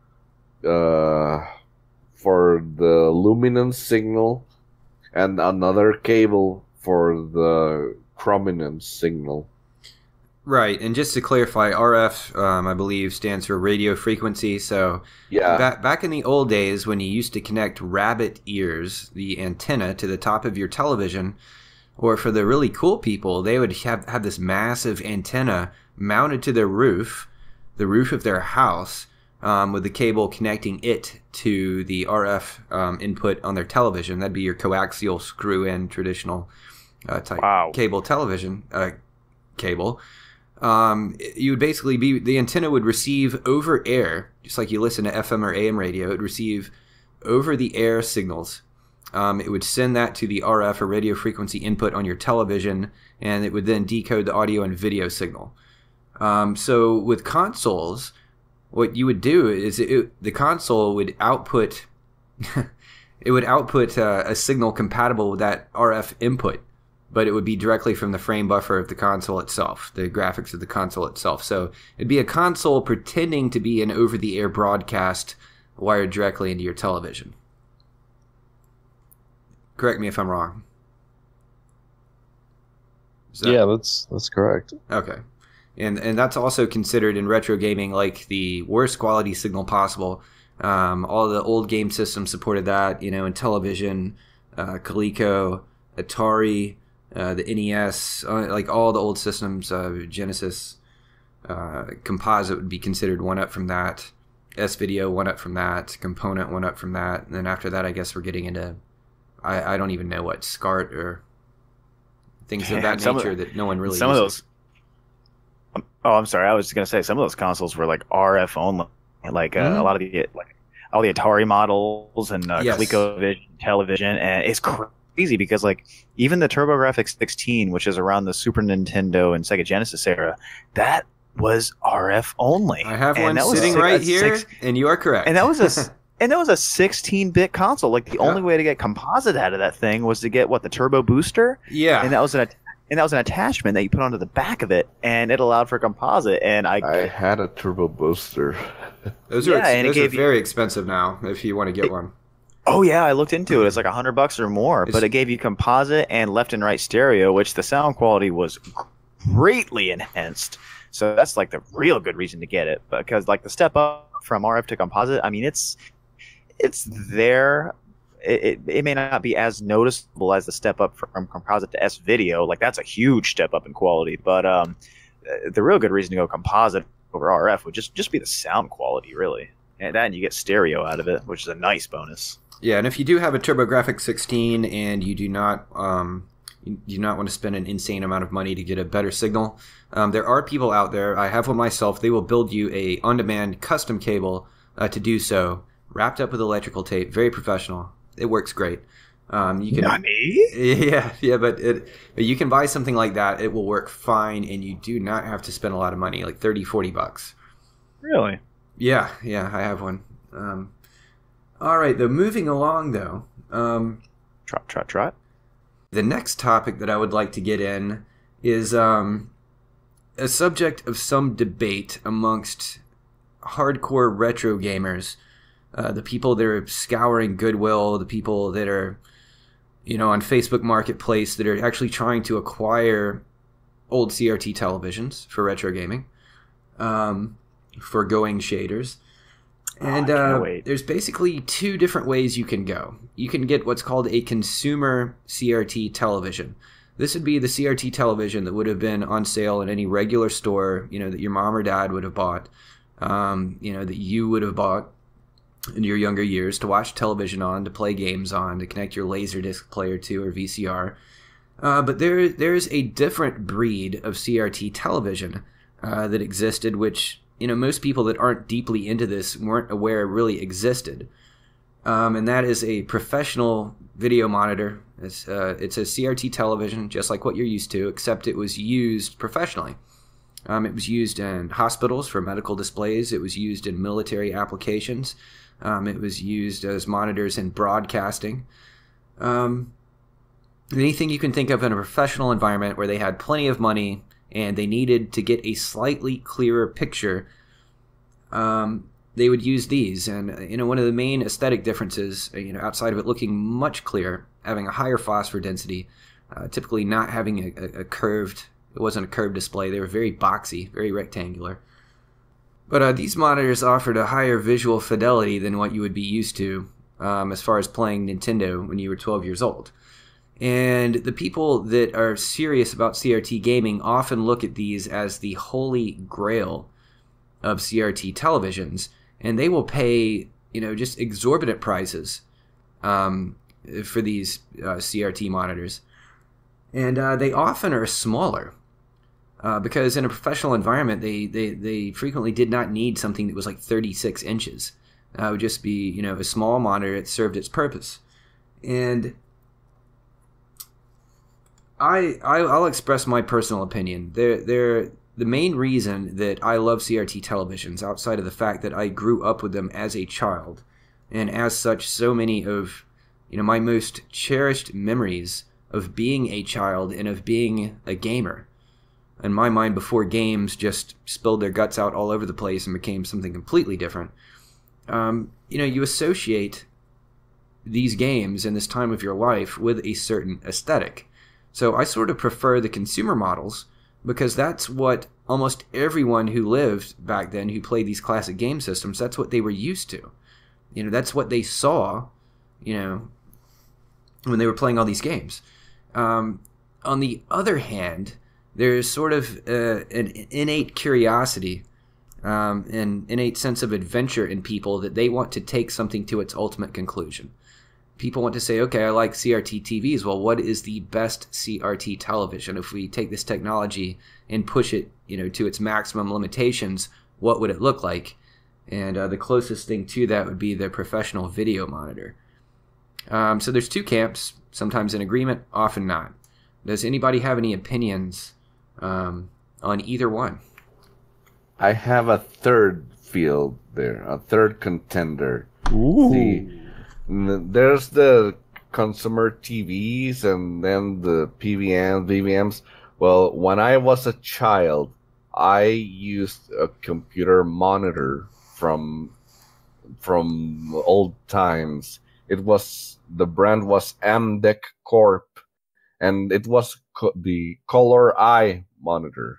uh, for the luminance signal, and another cable for the chrominance signal. Right, and just to clarify, R F, um, I believe, stands for radio frequency. So Yeah. back back in the old days, when you used to connect rabbit ears, the antenna, to the top of your television, or for the really cool people, they would have, have this massive antenna mounted to their roof, the roof of their house, um, with the cable connecting it to the R F um, input on their television. That'd be your coaxial screw-in traditional uh, type Wow. cable television uh, cable. Um, you would basically be, the antenna would receive over air, just like you listen to F M or A M radio, it would receive over the air signals. Um, it would send that to the R F or radio frequency input on your television, and it would then decode the audio and video signal. Um, so with consoles, what you would do is it, the console would output it would output uh, a signal compatible with that R F input, but it would be directly from the frame buffer of the console itself, the graphics of the console itself. So it'd be a console pretending to be an over-the-air broadcast wired directly into your television. Correct me if I'm wrong. Is that- Yeah, that's that's correct. Okay. And and that's also considered in retro gaming like the worst quality signal possible. Um, all the old game systems supported that, you know, in television, uh, Coleco, Atari, uh, the N E S, uh, like all the old systems, uh, Genesis, uh, Composite would be considered one up from that. S-Video, one up from that. Component, one up from that. And then after that, I guess we're getting into, I, I don't even know what, C R T or things Yeah, of that some of- nature that no one really some uses. of those. Oh, I'm sorry. I was going to say some of those consoles were like R F only. Like uh, Mhm. a lot of the like all the Atari models and uh, Yes. ColecoVision television, and it's crazy because like even the TurboGrafx sixteen, which is around the Super Nintendo and Sega Genesis era, that was R F only. I have And one that was sitting six- right a here, six- and you are correct. and that was a s- and that was a sixteen-bit console. Like the Yeah. only way to get composite out of that thing was to get what the Turbo Booster, yeah. and that was an and that was an attachment that you put onto the back of it, and it allowed for composite. And I, I had a turbo booster. Those are, Yeah, ex- and it those are gave you- very expensive now if you want to get It- one. oh yeah, I looked into it. It's like a hundred bucks or more, It's- but it gave you composite and left and right stereo, which the sound quality was greatly enhanced. So that's like the real good reason to get it, because like the step up from R F to composite, I mean it's it's there. It, it, it may not be as noticeable as the step up from composite to S video. Like that's a huge step up in quality, but um, the real good reason to go composite over R F would just just be the sound quality, really, and then you get stereo out of it, which is a nice bonus. Yeah, and if you do have a TurboGrafx sixteen and you do not um, you do not want to spend an insane amount of money to get a better signal, um, there are people out there. I have one myself. They will build you a on-demand custom cable uh, to do so, wrapped up with electrical tape. Very professional. It works great. Um, you can, Nani? yeah, yeah, but it, but you can buy something like that. It will work fine, and you do not have to spend a lot of money, like thirty, forty bucks. Really? Yeah, yeah, I have one. Um, all right, though, moving along, though. Um, Trot, trot, trot. The next topic that I would like to get in is um, a subject of some debate amongst hardcore retro gamers, uh, the people that are scouring Goodwill, the people that are, you know, on Facebook Marketplace that are actually trying to acquire old C R T televisions for retro gaming, um, for going shaders. And oh, uh, there's basically two different ways you can go. You can get what's called a consumer C R T television. This would be the C R T television that would have been on sale in any regular store, you know, that your mom or dad would have bought, um, you know, that you would have bought in your younger years to watch television on, to play games on, to connect your Laserdisc player to or V C R. Uh, but there, there's a different breed of C R T television uh, that existed, which, you know, most people that aren't deeply into this weren't aware really existed. Um, and that is a professional video monitor. It's, uh, it's a C R T television, just like what you're used to, except it was used professionally. Um, it was used in hospitals for medical displays. It was used in military applications. Um, it was used as monitors in broadcasting. Um, anything you can think of in a professional environment where they had plenty of money and they needed to get a slightly clearer picture, um, they would use these. And, you know, one of the main aesthetic differences, you know, outside of it looking much clearer, having a higher phosphor density, uh, typically not having a, a, a curved, it wasn't a curved display. They were very boxy, very rectangular. But uh, these monitors offered a higher visual fidelity than what you would be used to um, as far as playing Nintendo when you were twelve years old. And the people that are serious about C R T gaming often look at these as the holy grail of C R T televisions, and they will pay, you know, just exorbitant prices um, for these uh, C R T monitors. And uh, they often are smaller uh, because in a professional environment, they, they, they frequently did not need something that was like thirty-six inches. Uh, it would just be, you know, a small monitor that served its purpose. And I, I I'll express my personal opinion. They're, they're, the main reason that I love C R T televisions, outside of the fact that I grew up with them as a child, and as such, so many of, you know, my most cherished memories of being a child and of being a gamer, in my mind, before games just spilled their guts out all over the place and became something completely different. Um, you know, you associate these games in this time of your life with a certain aesthetic. So I sort of prefer the consumer models because that's what almost everyone who lived back then who played these classic game systems, that's what they were used to. You know, that's what they saw, you know, when they were playing all these games. Um, on the other hand, there's sort of uh, an innate curiosity, um, an innate sense of adventure in people that they want to take something to its ultimate conclusion. People want to say, okay, I like C R T T Vs. Well, what is the best C R T television? If we take this technology and push it, you know, to its maximum limitations, what would it look like? And uh, the closest thing to that would be the professional video monitor. Um, so there's two camps, sometimes in agreement, often not. Does anybody have any opinions um, on either one? I have a third field there, a third contender. Ooh. See, there's the consumer T Vs and then the P V Ms, V V Ms. Well, when I was a child, I used a computer monitor from from old times. It was, the brand was Amdec Corp, and it was co- the Color Eye monitor.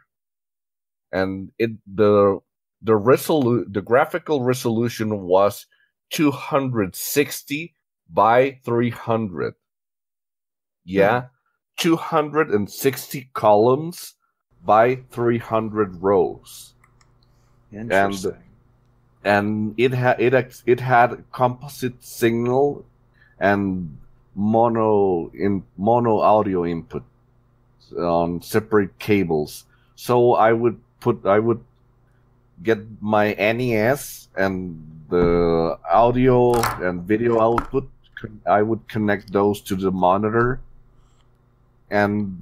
And it the the resolu- the graphical resolution was two hundred sixty by three hundred. Yeah, hmm. two hundred sixty columns by three hundred rows. Interesting. And and it had it it had composite signal and mono in mono audio input on separate cables. So I would put I would get my N E S and the audio and video output. I would connect those to the monitor, and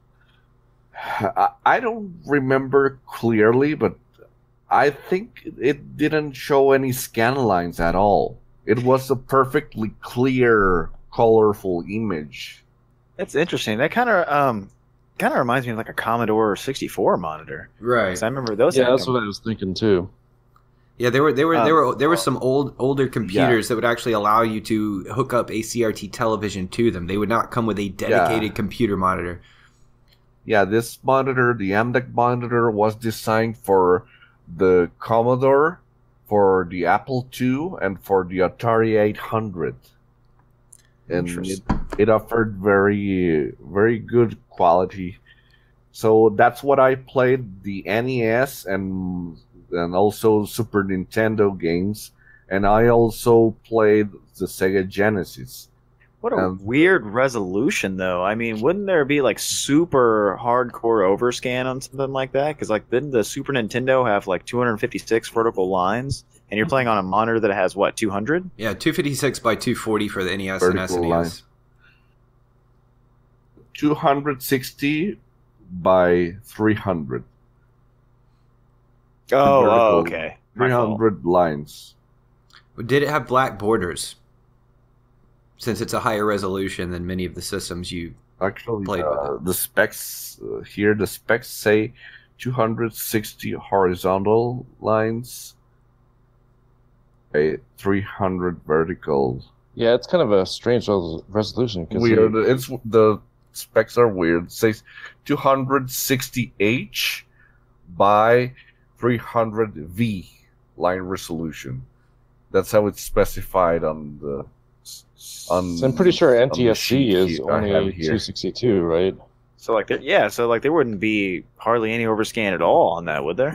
I don't remember clearly, but I think it didn't show any scan lines at all. It was a perfectly clear, colorful image. It's interesting. That kind of um, kind of reminds me of like a Commodore sixty-four monitor. Right. 'Cause I remember those. Yeah, had that's com- what I was thinking too. Yeah, there were there were Um, there were there were some old older computers that would actually allow you to hook up a C R T television to them. They would not come with a dedicated Yeah. computer monitor. Yeah, this monitor, the M D E C monitor, was designed for the Commodore, for the Apple two, and for the Atari eight hundred. And it, Interesting. it offered very, very good quality. So that's what I played, the N E S and and also Super Nintendo games. And I also played the Sega Genesis. What a Um, weird resolution, though. I mean, wouldn't there be like super hardcore overscan on something like that? Because like, didn't the Super Nintendo have like two hundred fifty-six vertical lines, and you're playing on a monitor that has what two hundred? Yeah, two fifty-six by two forty for the N E S and Vertical S N E S. two hundred sixty by three hundred. Oh, oh, Vertical. okay. My three fault. hundred lines. Did it have black borders? Since it's a higher resolution than many of the systems you Actually, Played with uh, the specs uh, here, the specs say two hundred sixty horizontal lines, a three hundred vertical. Yeah, it's kind of a strange res- resolution. 'cause Weird. you- It's the specs are weird. It says two hundred sixty H by three hundred V line resolution. That's how it's specified on the. On, so I'm pretty sure on the N T S C sheet is here- I have only it here. two sixty-two, right? So like, there, yeah, so like there wouldn't be hardly any overscan at all on that, would there?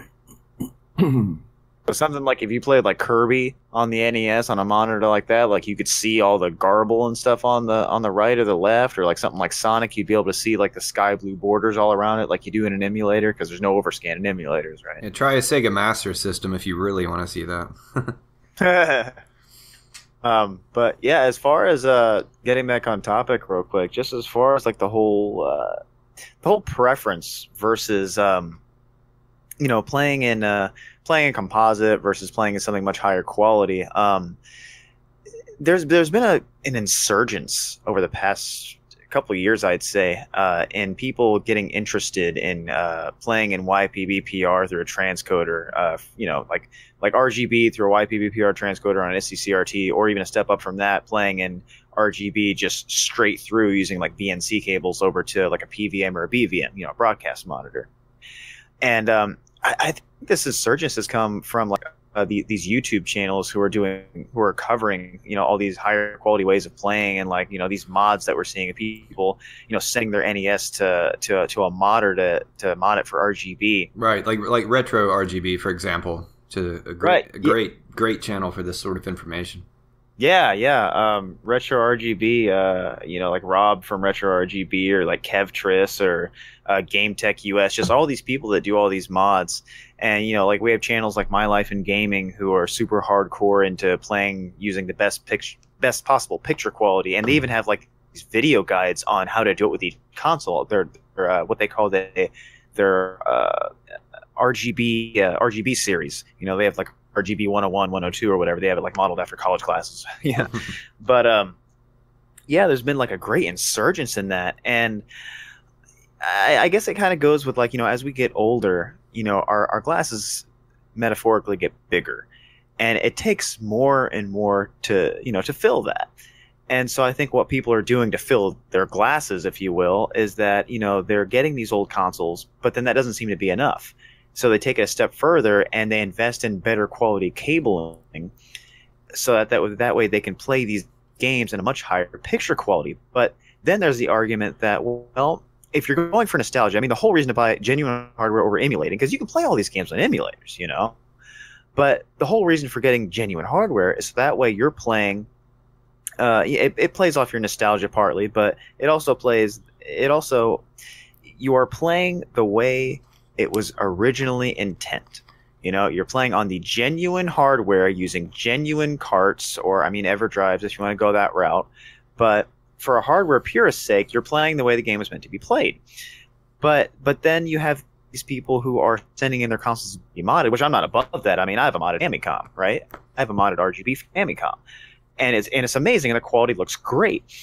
So something like if you played like Kirby on the N E S on a monitor like that, like you could see all the garble and stuff on the on the right or the left, or like something like Sonic, you'd be able to see like the sky blue borders all around it, like you do in an emulator, because there's no overscan in emulators, right? yeah, try a Sega Master System if you really want to see that. um, but yeah, as far as uh, getting back on topic real quick, just as far as like the whole uh, the whole preference versus um, you know playing in uh, playing in composite versus playing in something much higher quality. Um, there's there's been a an insurgence over the past couple of years, I'd say, uh, in people getting interested in uh, playing in Y P B P R through a transcoder. Uh, you know, like like R G B through a Y P B P R transcoder on an S C R T, or even a step up from that, playing in R G B just straight through using like V N C cables over to like a P V M or a B V M, you know, a broadcast monitor. And um, I, I think this insurgence has come from like uh, the, these YouTube channels who are doing, who are covering, you know, all these higher quality ways of playing, and like, you know, these mods that we're seeing of people, you know, sending their N E S to to to a modder to to mod it for R G B. Right, like like retro R G B, for example, to a great Right, a yeah. great great channel for this sort of information. Yeah, yeah. Um, Retro R G B, uh, you know, like Rob from Retro R G B, or like Kev Triss, or uh, Game Tech U S, just all these people that do all these mods. And, you know, like we have channels like My Life in Gaming who are super hardcore into playing using the best picture, best possible picture quality. And they even have like these video guides on how to do it with each console. They're, they're uh, what they call the, their uh, R G B uh, R G B series. You know, they have like R G B one oh one, one oh two, or whatever. They have it like modeled after college classes. Yeah. But um, yeah, there's been like a great insurgence in that. And I, I guess it kind of goes with like, you know, as we get older, you know, our, our glasses metaphorically get bigger. And it takes more and more to, you know, to fill that. And so I think what people are doing to fill their glasses, if you will, is that, you know, they're getting these old consoles, but then that doesn't seem to be enough. So they take it a step further and they invest in better quality cabling, so that that, that way they can play these games in a much higher picture quality. But then there's the argument that, well, if you're going for nostalgia, I mean, the whole reason to buy genuine hardware over emulating, because you can play all these games on emulators, you know. But the whole reason for getting genuine hardware is so that way you're playing. Uh, it, it plays off your nostalgia partly, but it also plays. It also you are playing the way it was originally intent. You know, you're playing on the genuine hardware using genuine carts, or I mean EverDrives if you want to go that route. But for a hardware purist's sake, you're playing the way the game was meant to be played. But but then you have these people who are sending in their consoles to be modded, which I'm not above that. I mean, I have a modded Famicom, right? I have a modded R G B Famicom, and it's and it's amazing, and the quality looks great.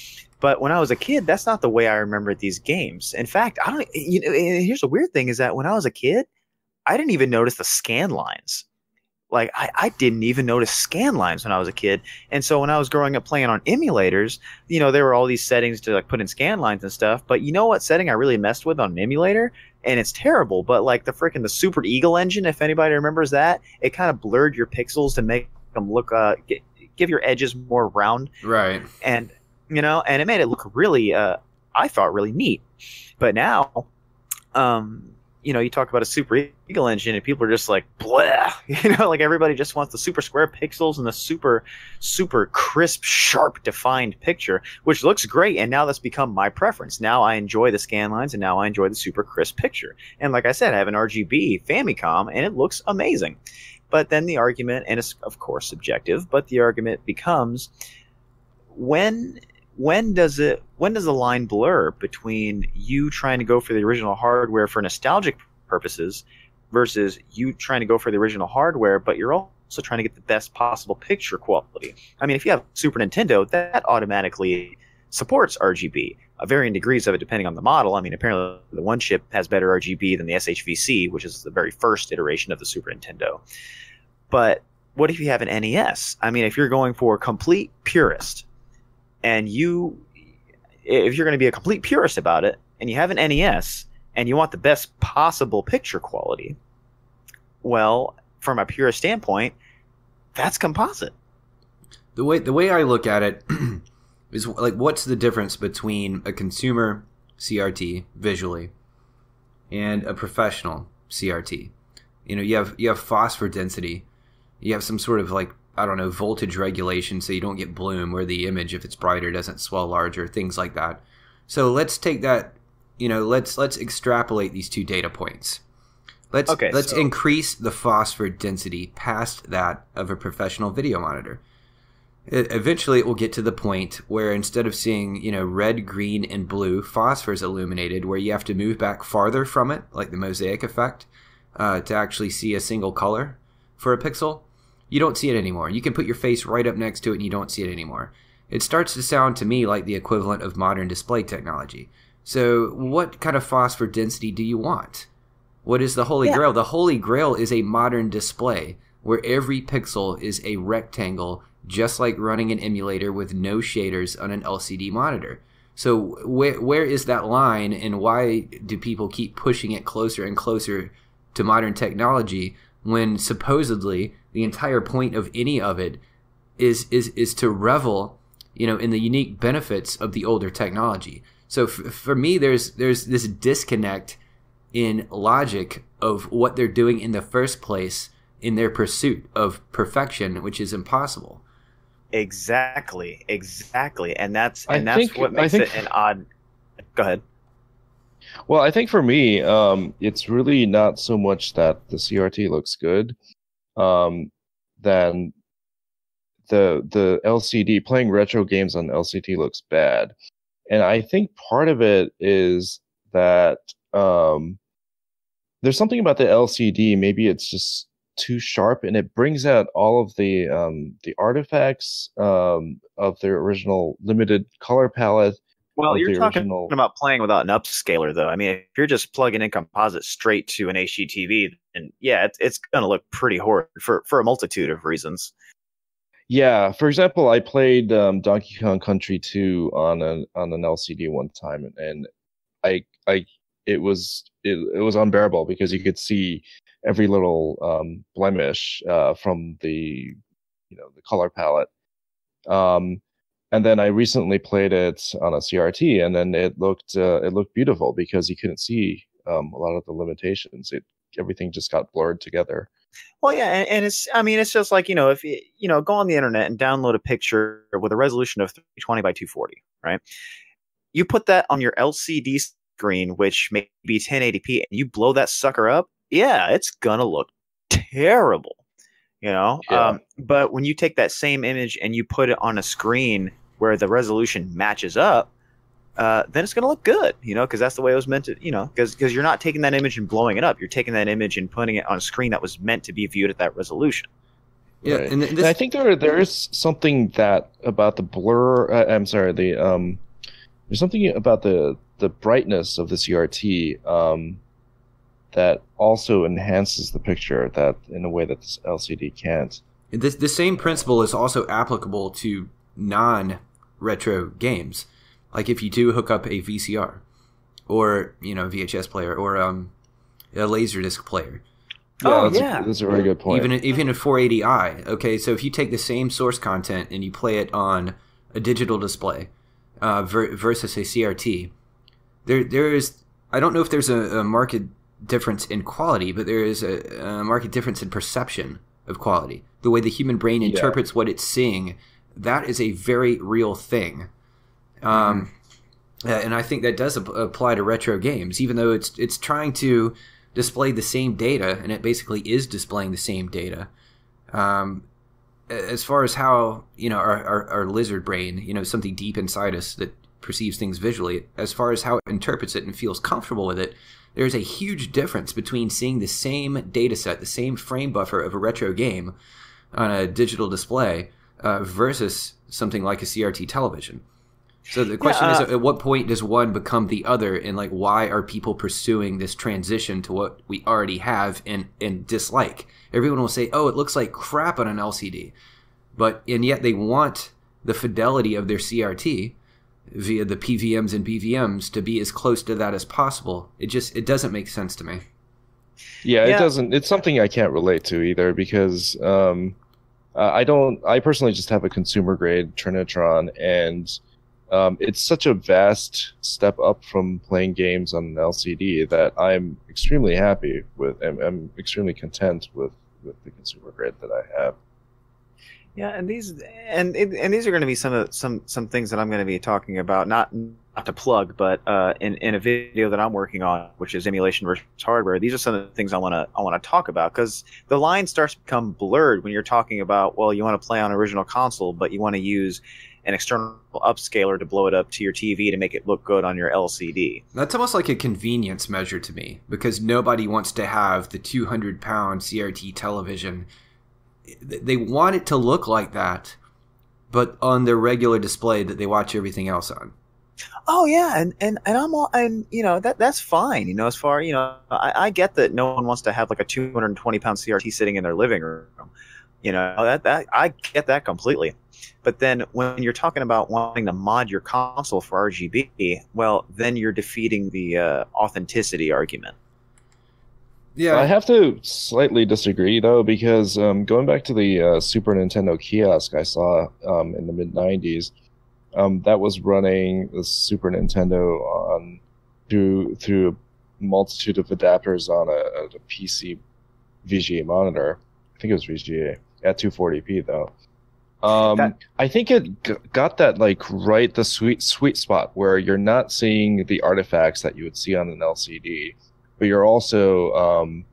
But when I was a kid, that's not the way I remembered these games. In fact, I don't. You know, and here's the weird thing: is that when I was a kid, I didn't even notice the scan lines. Like I, I didn't even notice scan lines when I was a kid. And so when I was growing up playing on emulators, you know, there were all these settings to like put in scan lines and stuff. But you know what setting I really messed with on an emulator? And it's terrible, but like the freaking the Super Eagle engine, if anybody remembers that, it kind of blurred your pixels to make them look uh get, give your edges more round. Right. And you know, and it made it look really uh I thought really neat. But now um you know, you talk about a Super Eagle engine and people are just like, blah, you know, like everybody just wants the super square pixels and the super, super crisp, sharp, defined picture, which looks great. And now that's become my preference. Now I enjoy the scan lines and now I enjoy the super crisp picture. And like I said, I have an R G B Famicom and it looks amazing. But then the argument, and it's of course subjective, but the argument becomes when when does it when does the line blur between you trying to go for the original hardware for nostalgic purposes versus you trying to go for the original hardware, but you're also trying to get the best possible picture quality? I mean, if you have Super Nintendo, that automatically supports R G B, uh, varying degrees of it depending on the model. I mean, apparently the one chip has better R G B than the S H V C, which is the very first iteration of the Super Nintendo. But what if you have an N E S? I mean, if you're going for a complete purist, and you, if you're going to be a complete purist about it, and you have an N E S, and you want the best possible picture quality, well, from a purist standpoint, that's composite. The way the way I look at it is like, what's the difference between a consumer C R T visually and a professional C R T? You know, you have you have phosphor density, you have some sort of like, I don't know, voltage regulation so you don't get bloom where the image, if it's brighter, doesn't swell larger, things like that. So let's take that, you know, let's let's extrapolate these two data points. Let's okay, let's so. increase the phosphor density past that of a professional video monitor. It, eventually it will get to the point where instead of seeing, you know, red, green, and blue, phosphor is illuminated, where you have to move back farther from it, like the mosaic effect, uh, to actually see a single color for a pixel. You don't see it anymore. You can put your face right up next to it and you don't see it anymore. It starts to sound to me like the equivalent of modern display technology. So what kind of phosphor density do you want? What is the Holy yeah. Grail? The Holy Grail is a modern display where every pixel is a rectangle, just like running an emulator with no shaders on an L C D monitor. So where where is that line, and why do people keep pushing it closer and closer to modern technology when supposedly the entire point of any of it is is is to revel, you know, in the unique benefits of the older technology? So f- for me, there's there's this disconnect in logic of what they're doing in the first place in their pursuit of perfection, which is impossible. Exactly, exactly, and that's I and that's think- what I makes think- it an odd. Go ahead. Well, I think for me, um, it's really not so much that the C R T looks good, um, than the the L C D, playing retro games on L C D looks bad, and I think part of it is that um, there's something about the L C D. Maybe it's just too sharp, and it brings out all of the um, the artifacts um, of the original limited color palette. Well, of you're the talking original... about playing without an upscaler, though. I mean, if you're just plugging in composite straight to an H D T V, then yeah, it's, it's going to look pretty horrid for, for a multitude of reasons. Yeah, for example, I played um, Donkey Kong Country two on an on an L C D one time, and, and I I it was it, it was unbearable because you could see every little um, blemish uh, from the you know the color palette. Um, And then I recently played it on a C R T, and then it looked uh, it looked beautiful because you couldn't see um, a lot of the limitations. It everything just got blurred together. Well, yeah, and, and it's I mean, it's just like, you know, if you you know go on the internet and download a picture with a resolution of three twenty by two forty, right? You put that on your L C D screen, which may be ten eighty p, and you blow that sucker up, yeah, it's gonna look terrible, you know. Yeah. Um, but when you take that same image and you put it on a screen where the resolution matches up, uh, then it's going to look good, you know, because that's the way it was meant to, you know, because because you're not taking that image and blowing it up. You're taking that image and putting it on a screen that was meant to be viewed at that resolution. Yeah, Right. and this, And I think there there is something that about the blur. Uh, I'm sorry, the um, there's something about the the brightness of the C R T um, that also enhances the picture that in a way that this L C D can't. This the same principle is also applicable to non-retro games. Like if you do hook up a V C R or, you know, V H S player or um, a Laserdisc player. Oh, that's yeah. A, that's a very good point. Even even a four eighty i. Okay, so if you take the same source content and you play it on a digital display uh, ver- versus a C R T, there there is I don't know if there's a, a marked difference in quality, but there is a, a marked difference in perception of quality. The way the human brain interprets yeah. what it's seeing, that is a very real thing. Um, mm-hmm. And I think that does ap- apply to retro games, even though it's it's trying to display the same data, and it basically is displaying the same data. Um, as far as how, you know, our, our, our lizard brain, you know, something deep inside us that perceives things visually, as far as how it interprets it and feels comfortable with it, there's a huge difference between seeing the same data set, the same frame buffer of a retro game on a digital display uh, versus something like a C R T television. So the question yeah, uh, is, at what point does one become the other, and like, why are people pursuing this transition to what we already have and, and dislike? Everyone will say, oh, it looks like crap on an L C D, but and yet they want the fidelity of their C R T via the P V Ms and B V Ms to be as close to that as possible. It just it doesn't make sense to me. Yeah, yeah. it doesn't. It's something I can't relate to either because um, uh, I don't. I personally just have a consumer grade Trinitron, and um, it's such a vast step up from playing games on an L C D that I'm extremely happy with. I'm, I'm extremely content with, with the consumer grade that I have. Yeah, and these and and these are going to be some of some some things that I'm going to be talking about, not not to plug, but uh, in in a video that I'm working on, which is emulation versus hardware. These are some of the things I want to I want to talk about, because the line starts to become blurred when you're talking about, well, you want to play on original console, but you want to use an external upscaler to blow it up to your T V to make it look good on your L C D. That's almost like a convenience measure to me, because nobody wants to have the two hundred pound C R T television. They want it to look like that, but on their regular display that they watch everything else on. Oh yeah, and and, and I'm all, and you know that that's fine. You know, as far you know, I, I get that no one wants to have like a two hundred twenty pound C R T sitting in their living room. You know, that that I get that completely. But then when you're talking about wanting to mod your console for R G B, well, then you're defeating the uh, authenticity argument. Yeah, I have to slightly disagree though, because um, going back to the uh, Super Nintendo kiosk I saw um, in the mid nineties, um, that was running the Super Nintendo on through through a multitude of adapters on a, a P C V G A monitor. I think it was V G A at two forty p though. Um, that, I think it g- got that like right the sweet sweet spot where you're not seeing the artifacts that you would see on an L C D. But you're also um,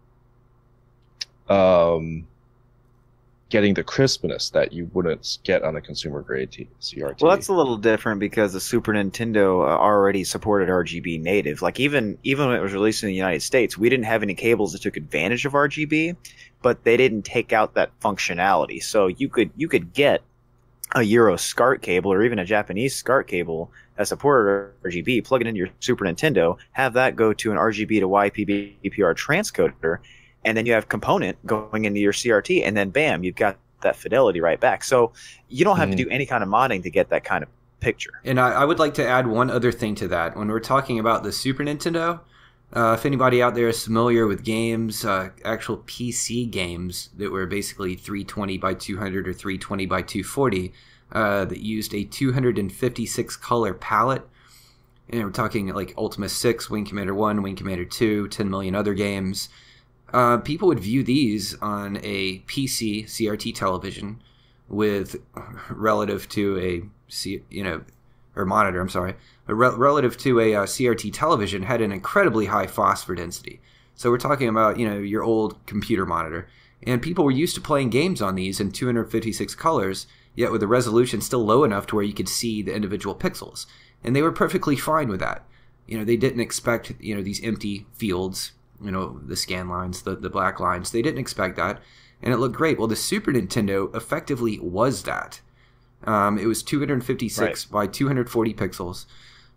um, getting the crispness that you wouldn't get on a consumer grade t- C R T. Well, that's a little different because the Super Nintendo uh, already supported R G B native. Like even even when it was released in the United States, we didn't have any cables that took advantage of R G B, but they didn't take out that functionality. So you could you could get a Euro S C A R T cable or even a Japanese S C A R T cable that supported R G B, plug it into your Super Nintendo, have that go to an R G B to Y P B P R transcoder, and then you have component going into your C R T, and then bam, you've got that fidelity right back. So you don't have mm. to do any kind of modding to get that kind of picture. And I, I would like to add one other thing to that. When we're talking about the Super Nintendo, uh, if anybody out there is familiar with games, uh, actual P C games that were basically three twenty by two hundred or three twenty by two forty, uh, that used a two hundred fifty-six color palette, and we're talking like Ultima six, Wing Commander one, Wing Commander two, ten million other games, uh, people would view these on a P C C R T television with relative to a C, you know, or monitor, I'm sorry, but re- relative to a uh, C R T television had an incredibly high phosphor density. So we're talking about, you know, your old computer monitor. And people were used to playing games on these in two hundred fifty-six colors, yet with the resolution still low enough to where you could see the individual pixels. And they were perfectly fine with that. You know, they didn't expect, you know, these empty fields, you know, the scan lines, the, the black lines. They didn't expect that. And it looked great. Well, the Super Nintendo effectively was that. Um, it was two hundred fifty-six right. by two hundred forty pixels.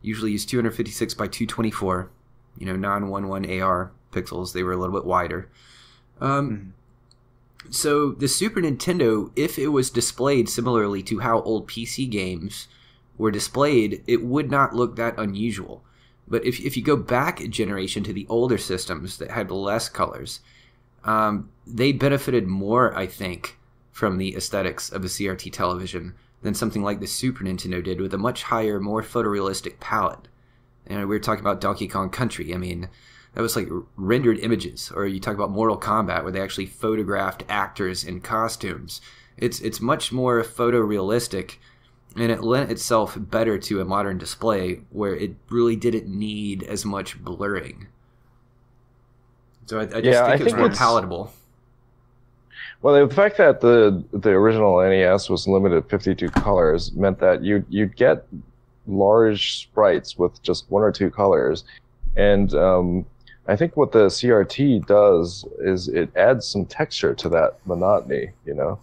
usually used two fifty-six by two twenty-four, you know, non eleven A R pixels. They were a little bit wider. Um, mm-hmm. So the Super Nintendo, if it was displayed similarly to how old P C games were displayed, it would not look that unusual. But if if you go back a generation to the older systems that had less colors, um, they benefited more, I think, from the aesthetics of a C R T television than something like the Super Nintendo did, with a much higher, more photorealistic palette. And we were talking about Donkey Kong Country. I mean, that was like rendered images. Or you talk about Mortal Kombat, where they actually photographed actors in costumes. It's it's much more photorealistic, and it lent itself better to a modern display where it really didn't need as much blurring. So I, I just yeah, think I it was think more it's... palatable. Well, the fact that the the original N E S was limited to fifty-two colors meant that you you'd get large sprites with just one or two colors, and um, I think what the C R T does is it adds some texture to that monotony, you know.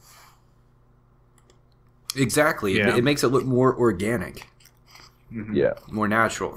Exactly. Yeah. It, it makes it look more organic. Mm-hmm. Yeah. More natural.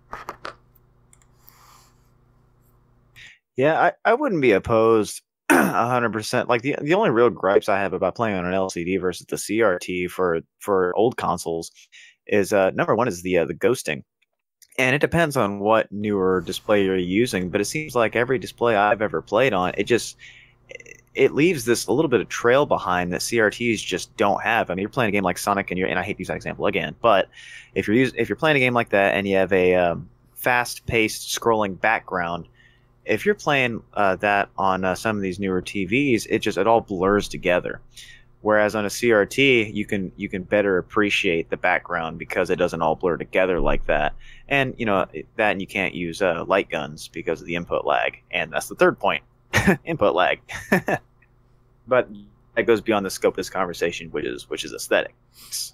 Yeah, I, I wouldn't be opposed one hundred percent. Like, the the only real gripes I have about playing on an L C D versus the C R T for for old consoles is, uh, number one is the uh, the ghosting. And it depends on what newer display you're using, but it seems like every display I've ever played on, it just it leaves this a little bit of trail behind that C R Ts just don't have. I mean, you're playing a game like Sonic, and you're and I hate to use that example again, but if you're using, if you're playing a game like that and you have a um, fast-paced scrolling background, if you're playing uh, that on uh, some of these newer T Vs, it just it all blurs together. Whereas on a C R T, you can you can better appreciate the background because it doesn't all blur together like that. And you know that, and you can't use uh, light guns because of the input lag. And that's the third point. Input lag. But that goes beyond the scope of this conversation, which is which is aesthetics.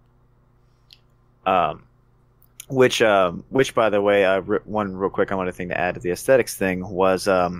Um, which um, which by the way, uh, re- one real quick, I wanted thing to add to the aesthetics thing was um,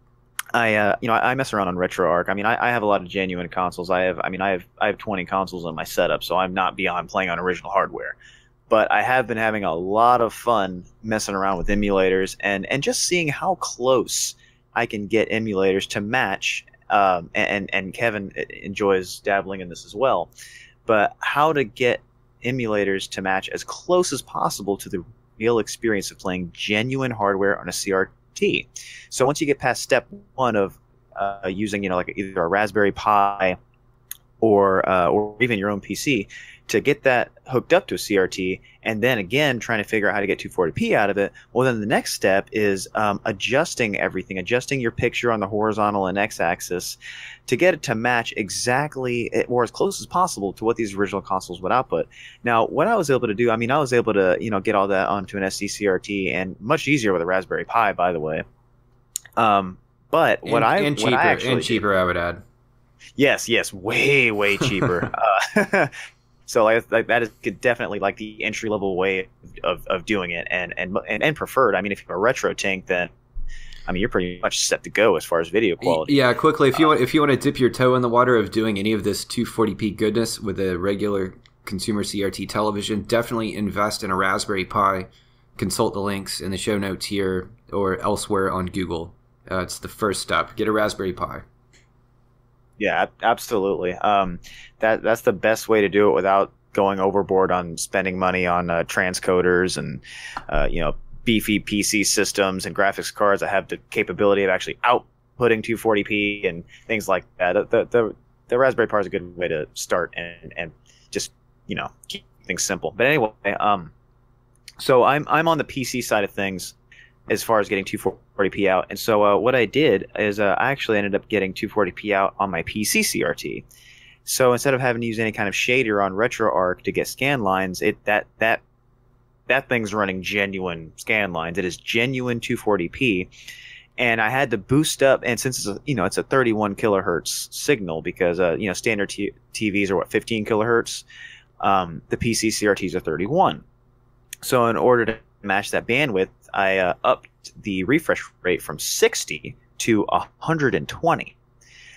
I uh, you know I, I mess around on RetroArch. I mean, I, I have a lot of genuine consoles. I have I mean I have I have twenty consoles in my setup, so I'm not beyond playing on original hardware. But I have been having a lot of fun messing around with emulators and and just seeing how close I can get emulators to match, um, and and Kevin enjoys dabbling in this as well, but how to get emulators to match as close as possible to the real experience of playing genuine hardware on a C R T. So once you get past step one of uh, using, you know, like either a Raspberry Pi or uh, or even your own P C to get that hooked up to a C R T, and then again trying to figure out how to get two forty p out of it, well then the next step is um, adjusting everything, adjusting your picture on the horizontal and x-axis to get it to match exactly or as close as possible to what these original consoles would output. Now, what I was able to do, I mean, I was able to, you know, get all that onto an S D C R T, and much easier with a Raspberry Pi, by the way. Um, but what and, I and what cheaper I actually and cheaper, did, I would add. Yes, yes, way way cheaper. uh, So like, like that is definitely like the entry level way of, of doing it, and, and and and preferred. I mean, if you're a RetroTINK, then I mean you're pretty much set to go as far as video quality. Yeah, quickly, if you um, want, if you want to dip your toe in the water of doing any of this two forty p goodness with a regular consumer C R T television, definitely invest in a Raspberry Pi. Consult the links in the show notes here or elsewhere on Google. Uh, it's the first step. Get a Raspberry Pi. Yeah, absolutely. Um, that that's the best way to do it without going overboard on spending money on uh, transcoders and uh, you know beefy P C systems and graphics cards that have the capability of actually outputting two forty p and things like that. The the, the Raspberry Pi is a good way to start and and just you know keep things simple. But anyway, um, so I'm I'm on the P C side of things as far as getting two forty p out. And so uh, what I did is uh, I actually ended up getting two forty p out on my P C C R T. So instead of having to use any kind of shader on RetroArch to get scan lines, it that that that thing's running genuine scan lines. It is genuine two forty p. And I had to boost up, and since it's a, you know it's a thirty-one kilohertz signal, because uh, you know standard t- TVs are what fifteen kilohertz, um, the P C C R Ts are thirty-one. So in order to match that bandwidth, I uh, upped the refresh rate from sixty to one hundred twenty.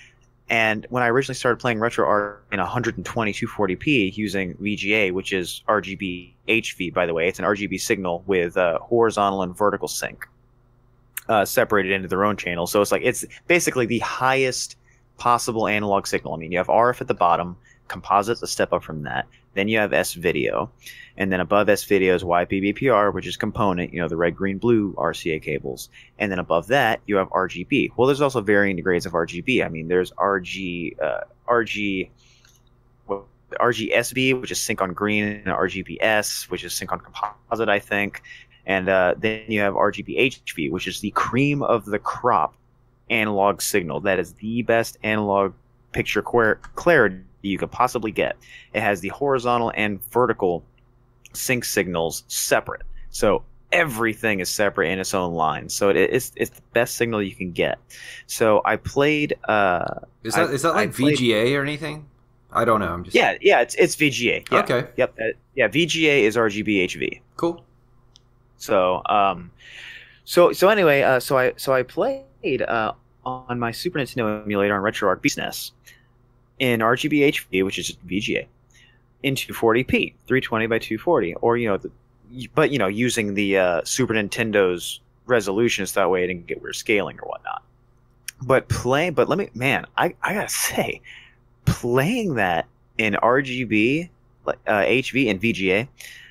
And when I originally started playing RetroArch in one twenty two forty p using V G A, which is R G B H V, by the way, it's an R G B signal with uh, horizontal and vertical sync uh, separated into their own channels. So it's like it's basically the highest possible analog signal. I mean, you have R F at the bottom, composite's a step up from that. Then you have S video, and then above S video is Y P B P R, which is component, you know, the red, green, blue R C A cables. And then above that, you have R G B. Well, there's also varying degrees of R G B. I mean, there's R G, uh, R G, well, R G S B, which is sync on green, and R G B S, which is sync on composite, I think. And uh, then you have R G B H V, which is the cream of the crop analog signal. That is the best analog picture clarity you could possibly get. It has the horizontal and vertical sync signals separate, so everything is separate in its own line. So it, it's it's the best signal you can get. So I played. Uh, is that I, is that like played, V G A or anything? I don't know. I'm just yeah yeah it's it's V G A. Yeah. Okay. Yep. Uh, yeah. V G A is R G B H V. Cool. So um, so so anyway, uh, so I so I played uh on my Super Nintendo emulator on RetroArch B S N E S in R G B H V, which is V G A, in two forty p, three twenty by two forty, or you know, the, but you know, using the uh, Super Nintendo's resolution, so that way it didn't get weird scaling or whatnot. But play, but let me, man, I I gotta say, playing that in R G B, uh, H V, and V G A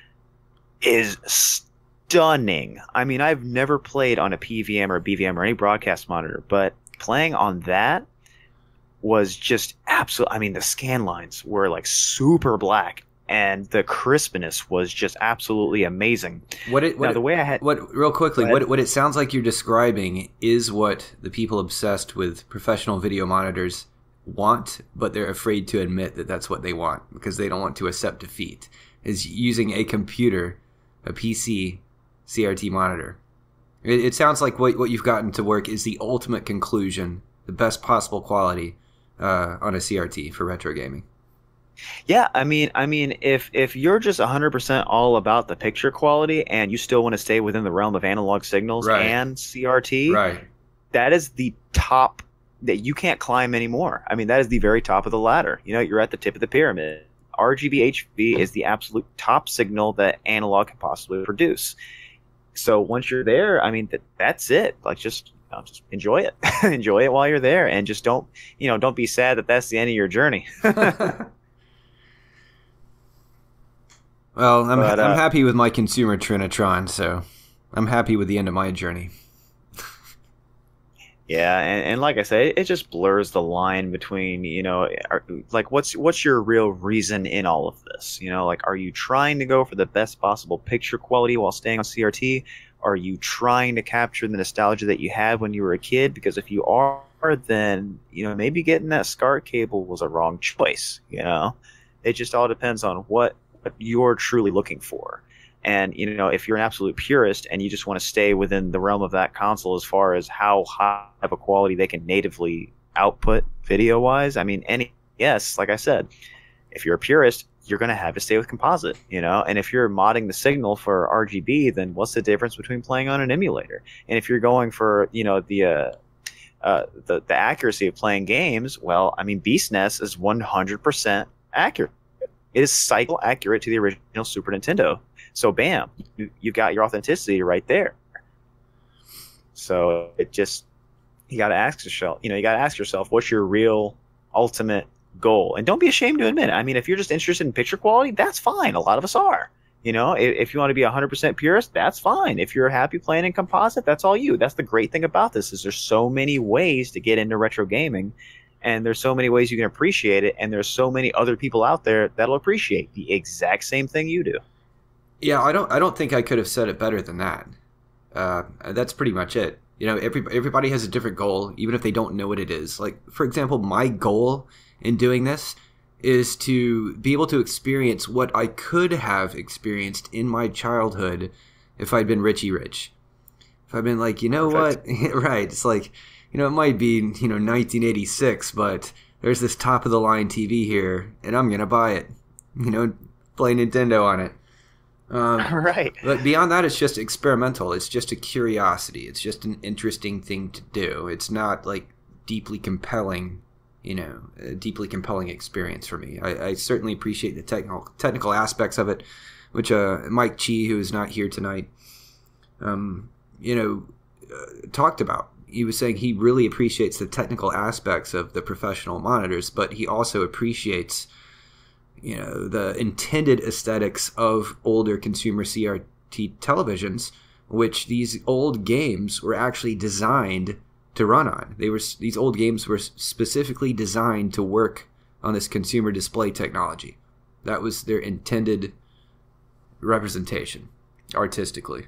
is stunning. I mean, I've never played on a P V M or B V M or any broadcast monitor, but playing on that was just absolute. I mean, the scan lines were like super black, and the crispness was just absolutely amazing. What it what now, it, the way I had what real quickly what what it sounds like you're describing is what the people obsessed with professional video monitors want, but they're afraid to admit that that's what they want because they don't want to accept defeat. Is using a computer, a P C, C R T monitor. It, it sounds like what what you've gotten to work is the ultimate conclusion, the best possible quality. Uh, on a C R T for retro gaming. Yeah, I mean, I mean, if if you're just one hundred percent all about the picture quality and you still want to stay within the realm of analog signals right. and C R T, right. that is the top that you can't climb anymore. I mean, that is the very top of the ladder. You know, you're at the tip of the pyramid. R G B H V is the absolute top signal that analog can possibly produce. So once you're there, I mean, that that's it. Like just. You know, just enjoy it. Enjoy it while you're there, and just don't, you know, don't be sad that that's the end of your journey. Well, I'm But, uh, I'm happy with my consumer Trinitron, so I'm happy with the end of my journey. Yeah, and, and like I say, it just blurs the line between, you know, are, like what's what's your real reason in all of this? You know, like are you trying to go for the best possible picture quality while staying on C R T? Are you trying to capture the nostalgia that you had when you were a kid? Because if you are, then, you know, maybe getting that S C A R T cable was a wrong choice, you know? It just all depends on what, what you're truly looking for. And, you know, if you're an absolute purist and you just want to stay within the realm of that console as far as how high of a quality they can natively output video-wise, I mean, any yes, like I said, if you're a purist, you're going to have to stay with composite, you know? And if you're modding the signal for R G B, then what's the difference between playing on an emulator? And if you're going for, you know, the uh, uh, the, the accuracy of playing games, well, I mean, B S N E S is one hundred percent accurate. It is cycle accurate to the original Super Nintendo. So bam, you, you got your authenticity right there. So it just, you got to ask yourself, you know, you got to ask yourself, what's your real ultimate goal? And don't be ashamed to admit it. I mean, if you're just interested in picture quality, that's fine. A lot of us are. You know, if, if you want to be one hundred percent purist, that's fine. If you're happy playing in composite, that's all you. That's the great thing about this is there's so many ways to get into retro gaming, and there's so many ways you can appreciate it, and there's so many other people out there that'll appreciate the exact same thing you do. Yeah, I don't I don't think I could have said it better than that. Uh, that's pretty much it. You know, every, everybody has a different goal, even if they don't know what it is. Like, for example, my goal in doing this is to be able to experience what I could have experienced in my childhood if I'd been Richie Rich. If I'd been like, you know Perfect. what? Right. It's like, you know, it might be, you know, nineteen eighty-six, but there's this top-of-the-line T V here, and I'm going to buy it. You know, play Nintendo on it. Um, Right. But beyond that, it's just experimental. It's just a curiosity. It's just an interesting thing to do. It's not, like, deeply compelling, you know, a deeply compelling experience for me. I, I certainly appreciate the technical technical aspects of it, which uh, Mike Chi, who is not here tonight, um, you know, uh, talked about. He was saying he really appreciates the technical aspects of the professional monitors, but he also appreciates, you know, the intended aesthetics of older consumer C R T televisions, which these old games were actually designed to run on. They were these old games were specifically designed to work on this consumer display technology. That was their intended representation artistically.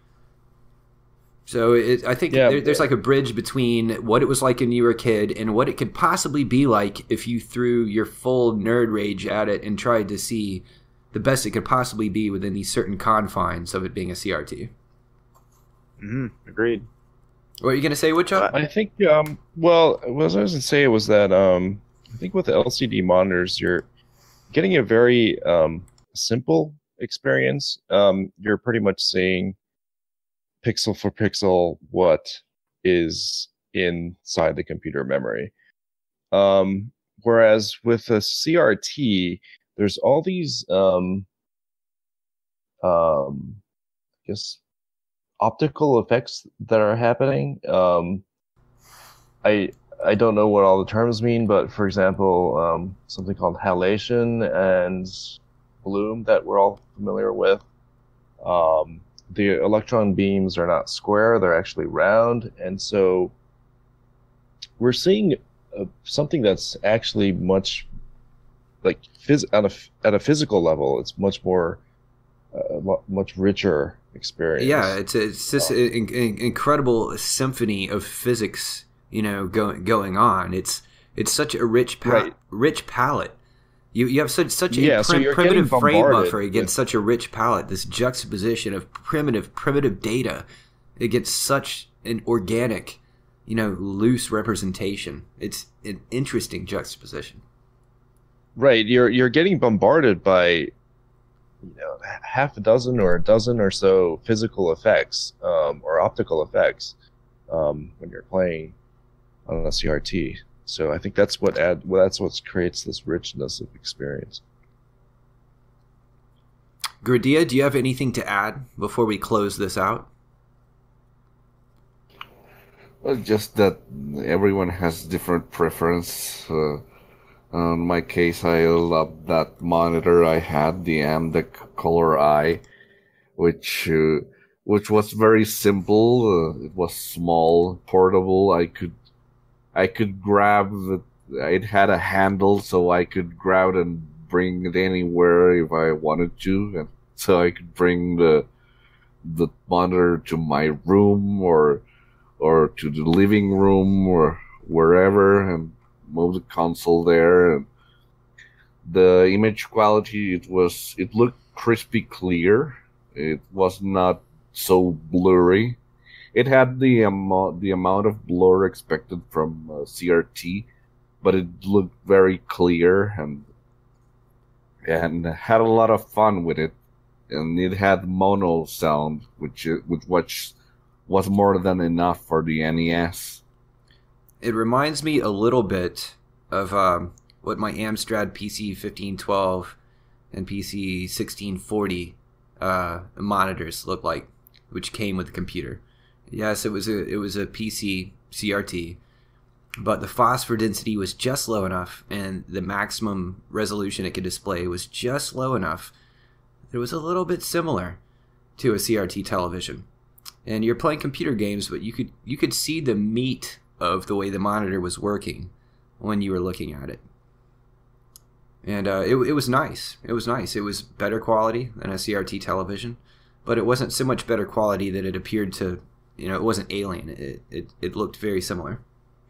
So it, I think yeah, there, there's like a bridge between what it was like when you were a kid and what it could possibly be like if you threw your full nerd rage at it and tried to see the best it could possibly be within these certain confines of it being a C R T. Mm-hmm. Agreed. What are you going to say, Woodchuck? I think, um, well, what I was going to say was that um, I think with the L C D monitors, you're getting a very um, simple experience. Um, you're pretty much seeing pixel for pixel what is inside the computer memory. Um, whereas with a C R T, there's all these, um, um, I guess, optical effects that are happening. Um, I I don't know what all the terms mean, but for example, um, something called halation and bloom that we're all familiar with. Um, the electron beams are not square; they're actually round, and so we're seeing uh, something that's actually much like phys- at a at a physical level. It's much more, uh, much richer experience. Yeah, it's it's just an, an incredible symphony of physics, you know, going going on. It's it's such a rich pa- Right. rich palette. You you have such such a Yeah, so prim- you're primitive getting frame bombarded buffer against with- such a rich palette. This juxtaposition of primitive primitive data against such an organic, you know, loose representation. It's an interesting juxtaposition. Right, you're you're getting bombarded by, you know, half a dozen or a dozen or so physical effects um, or optical effects um, when you're playing on a C R T. So I think that's what add well, that's what creates this richness of experience. Gradilla, do you have anything to add before we close this out? Well, just that everyone has different preference. Uh, in my case, I love that monitor I had, the AMDEC Color I, which uh, which was very simple. Uh, it was small, portable. I could I could grab the. It had a handle, so I could grab it and bring it anywhere if I wanted to, and so I could bring the the monitor to my room or or to the living room or wherever, and move the console there. And the image quality, it was it looked crispy clear. It was not so blurry. It had the amount the amount of blur expected from uh, C R T, but it looked very clear and and had a lot of fun with it. And it had mono sound, which which which was more than enough for the N E S. It reminds me a little bit of um, what my Amstrad P C fifteen twelve and P C sixteen forty uh, monitors look like, which came with the computer. Yes, it was a it was a P C C R T, but the phosphor density was just low enough, and the maximum resolution it could display was just low enough. It was a little bit similar to a C R T television. And you're playing computer games, but you could you could see the meat of the way the monitor was working when you were looking at it. And uh, it, it was nice. It was nice. It was better quality than a C R T television, but it wasn't so much better quality that it appeared to, you know, it wasn't alien. It it, it looked very similar.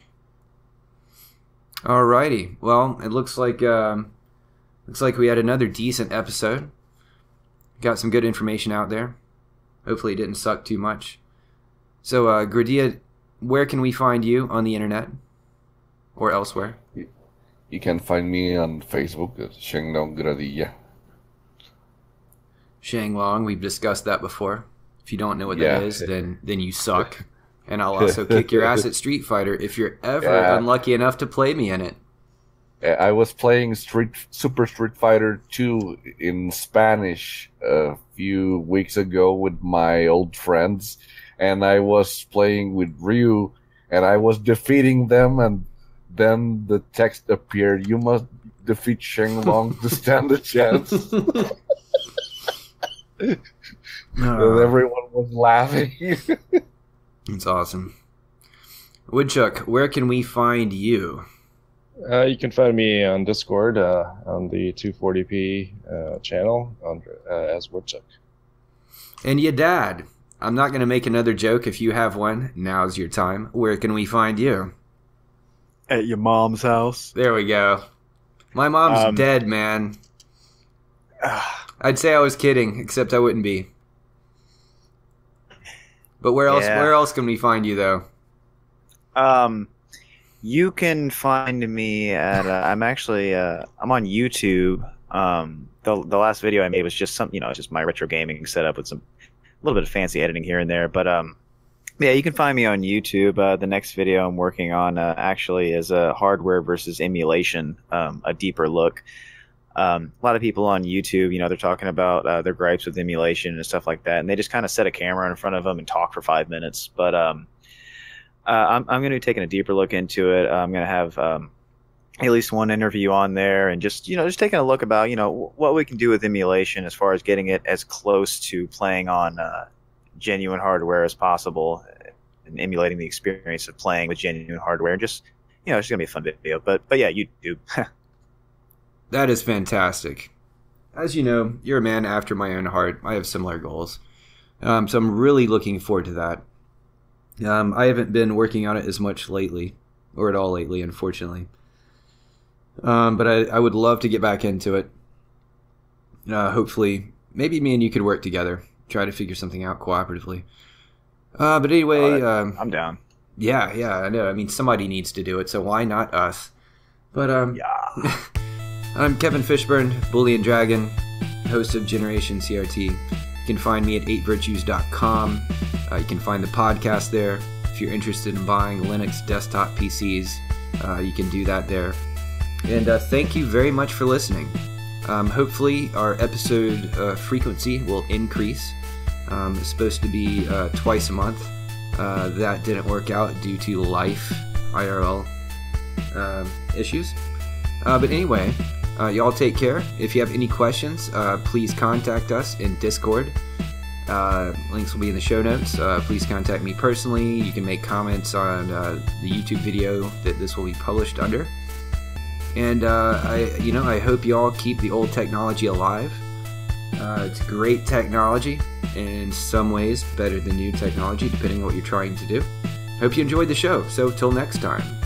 Alrighty. Well, it looks like um, looks like we had another decent episode. Got some good information out there. Hopefully it didn't suck too much. So, uh, Gradilla, where can we find you on the internet? Or elsewhere? You can find me on Facebook at Shengnong Gradilla. Shang Long, we've discussed that before. If you don't know what Yeah. that is, then then you suck. And I'll also kick your ass at Street Fighter if you're ever Yeah. unlucky enough to play me in it. I was playing Street Super Street Fighter two in Spanish a few weeks ago with my old friends, and I was playing with Ryu, and I was defeating them, and then the text appeared: "You must defeat Shenlong to stand a chance." And everyone was laughing. It's awesome. Woodchuck, where can we find you? Uh, you can find me on Discord uh, on the two forty p uh, channel on, uh, as Woodchuck. And your dad. I'm not going to make another joke. If you have one, now's your time. Where can we find you? At your mom's house. There we go. My mom's Um, dead, man. I'd say I was kidding, except I wouldn't be. But where else? Yeah. Where else can we find you, though? Um, you can find me at. Uh, I'm actually. Uh, I'm on YouTube. Um, the the last video I made was just some. You know, just my retro gaming setup with some a little bit of fancy editing here and there. But um, yeah, you can find me on YouTube. Uh, the next video I'm working on uh, actually is a hardware versus emulation. Um, a deeper look. Um, a lot of people on YouTube, you know, they're talking about uh, their gripes with emulation and stuff like that, and they just kind of set a camera in front of them and talk for five minutes. But um, uh, I'm, I'm going to be taking a deeper look into it. I'm going to have um, at least one interview on there, and just you know, just taking a look about you know what we can do with emulation as far as getting it as close to playing on uh, genuine hardware as possible, and emulating the experience of playing with genuine hardware. And just you know, it's going to be a fun video. But but yeah, YouTube. That is fantastic. As you know, you're a man after my own heart. I have similar goals. Um, so I'm really looking forward to that. Um, I haven't been working on it as much lately, or at all lately, unfortunately. Um, but I, I would love to get back into it. Uh, hopefully, maybe me and you could work together, try to figure something out cooperatively. Uh, but anyway... Uh, um, I'm down. Yeah, yeah, I know. I mean, somebody needs to do it, so why not us? But, um... Yeah. I'm Kevin Fishburne, Bully and Dragon, host of Generation C R T. You can find me at eight virtues dot com. Uh, you can find the podcast there. If you're interested in buying Linux desktop P Cs, uh, you can do that there. And uh, thank you very much for listening. Um, hopefully our episode uh, frequency will increase. Um, it's supposed to be uh, twice a month. Uh, that didn't work out due to life, I R L uh, issues. Uh, but anyway... Uh, y'all take care. If you have any questions, uh, please contact us in Discord. Uh, links will be in the show notes. Uh, please contact me personally. You can make comments on uh, the YouTube video that this will be published under. And uh, I, you know, I hope y'all keep the old technology alive. Uh, it's great technology, and in some ways better than new technology, depending on what you're trying to do. Hope you enjoyed the show. So till next time.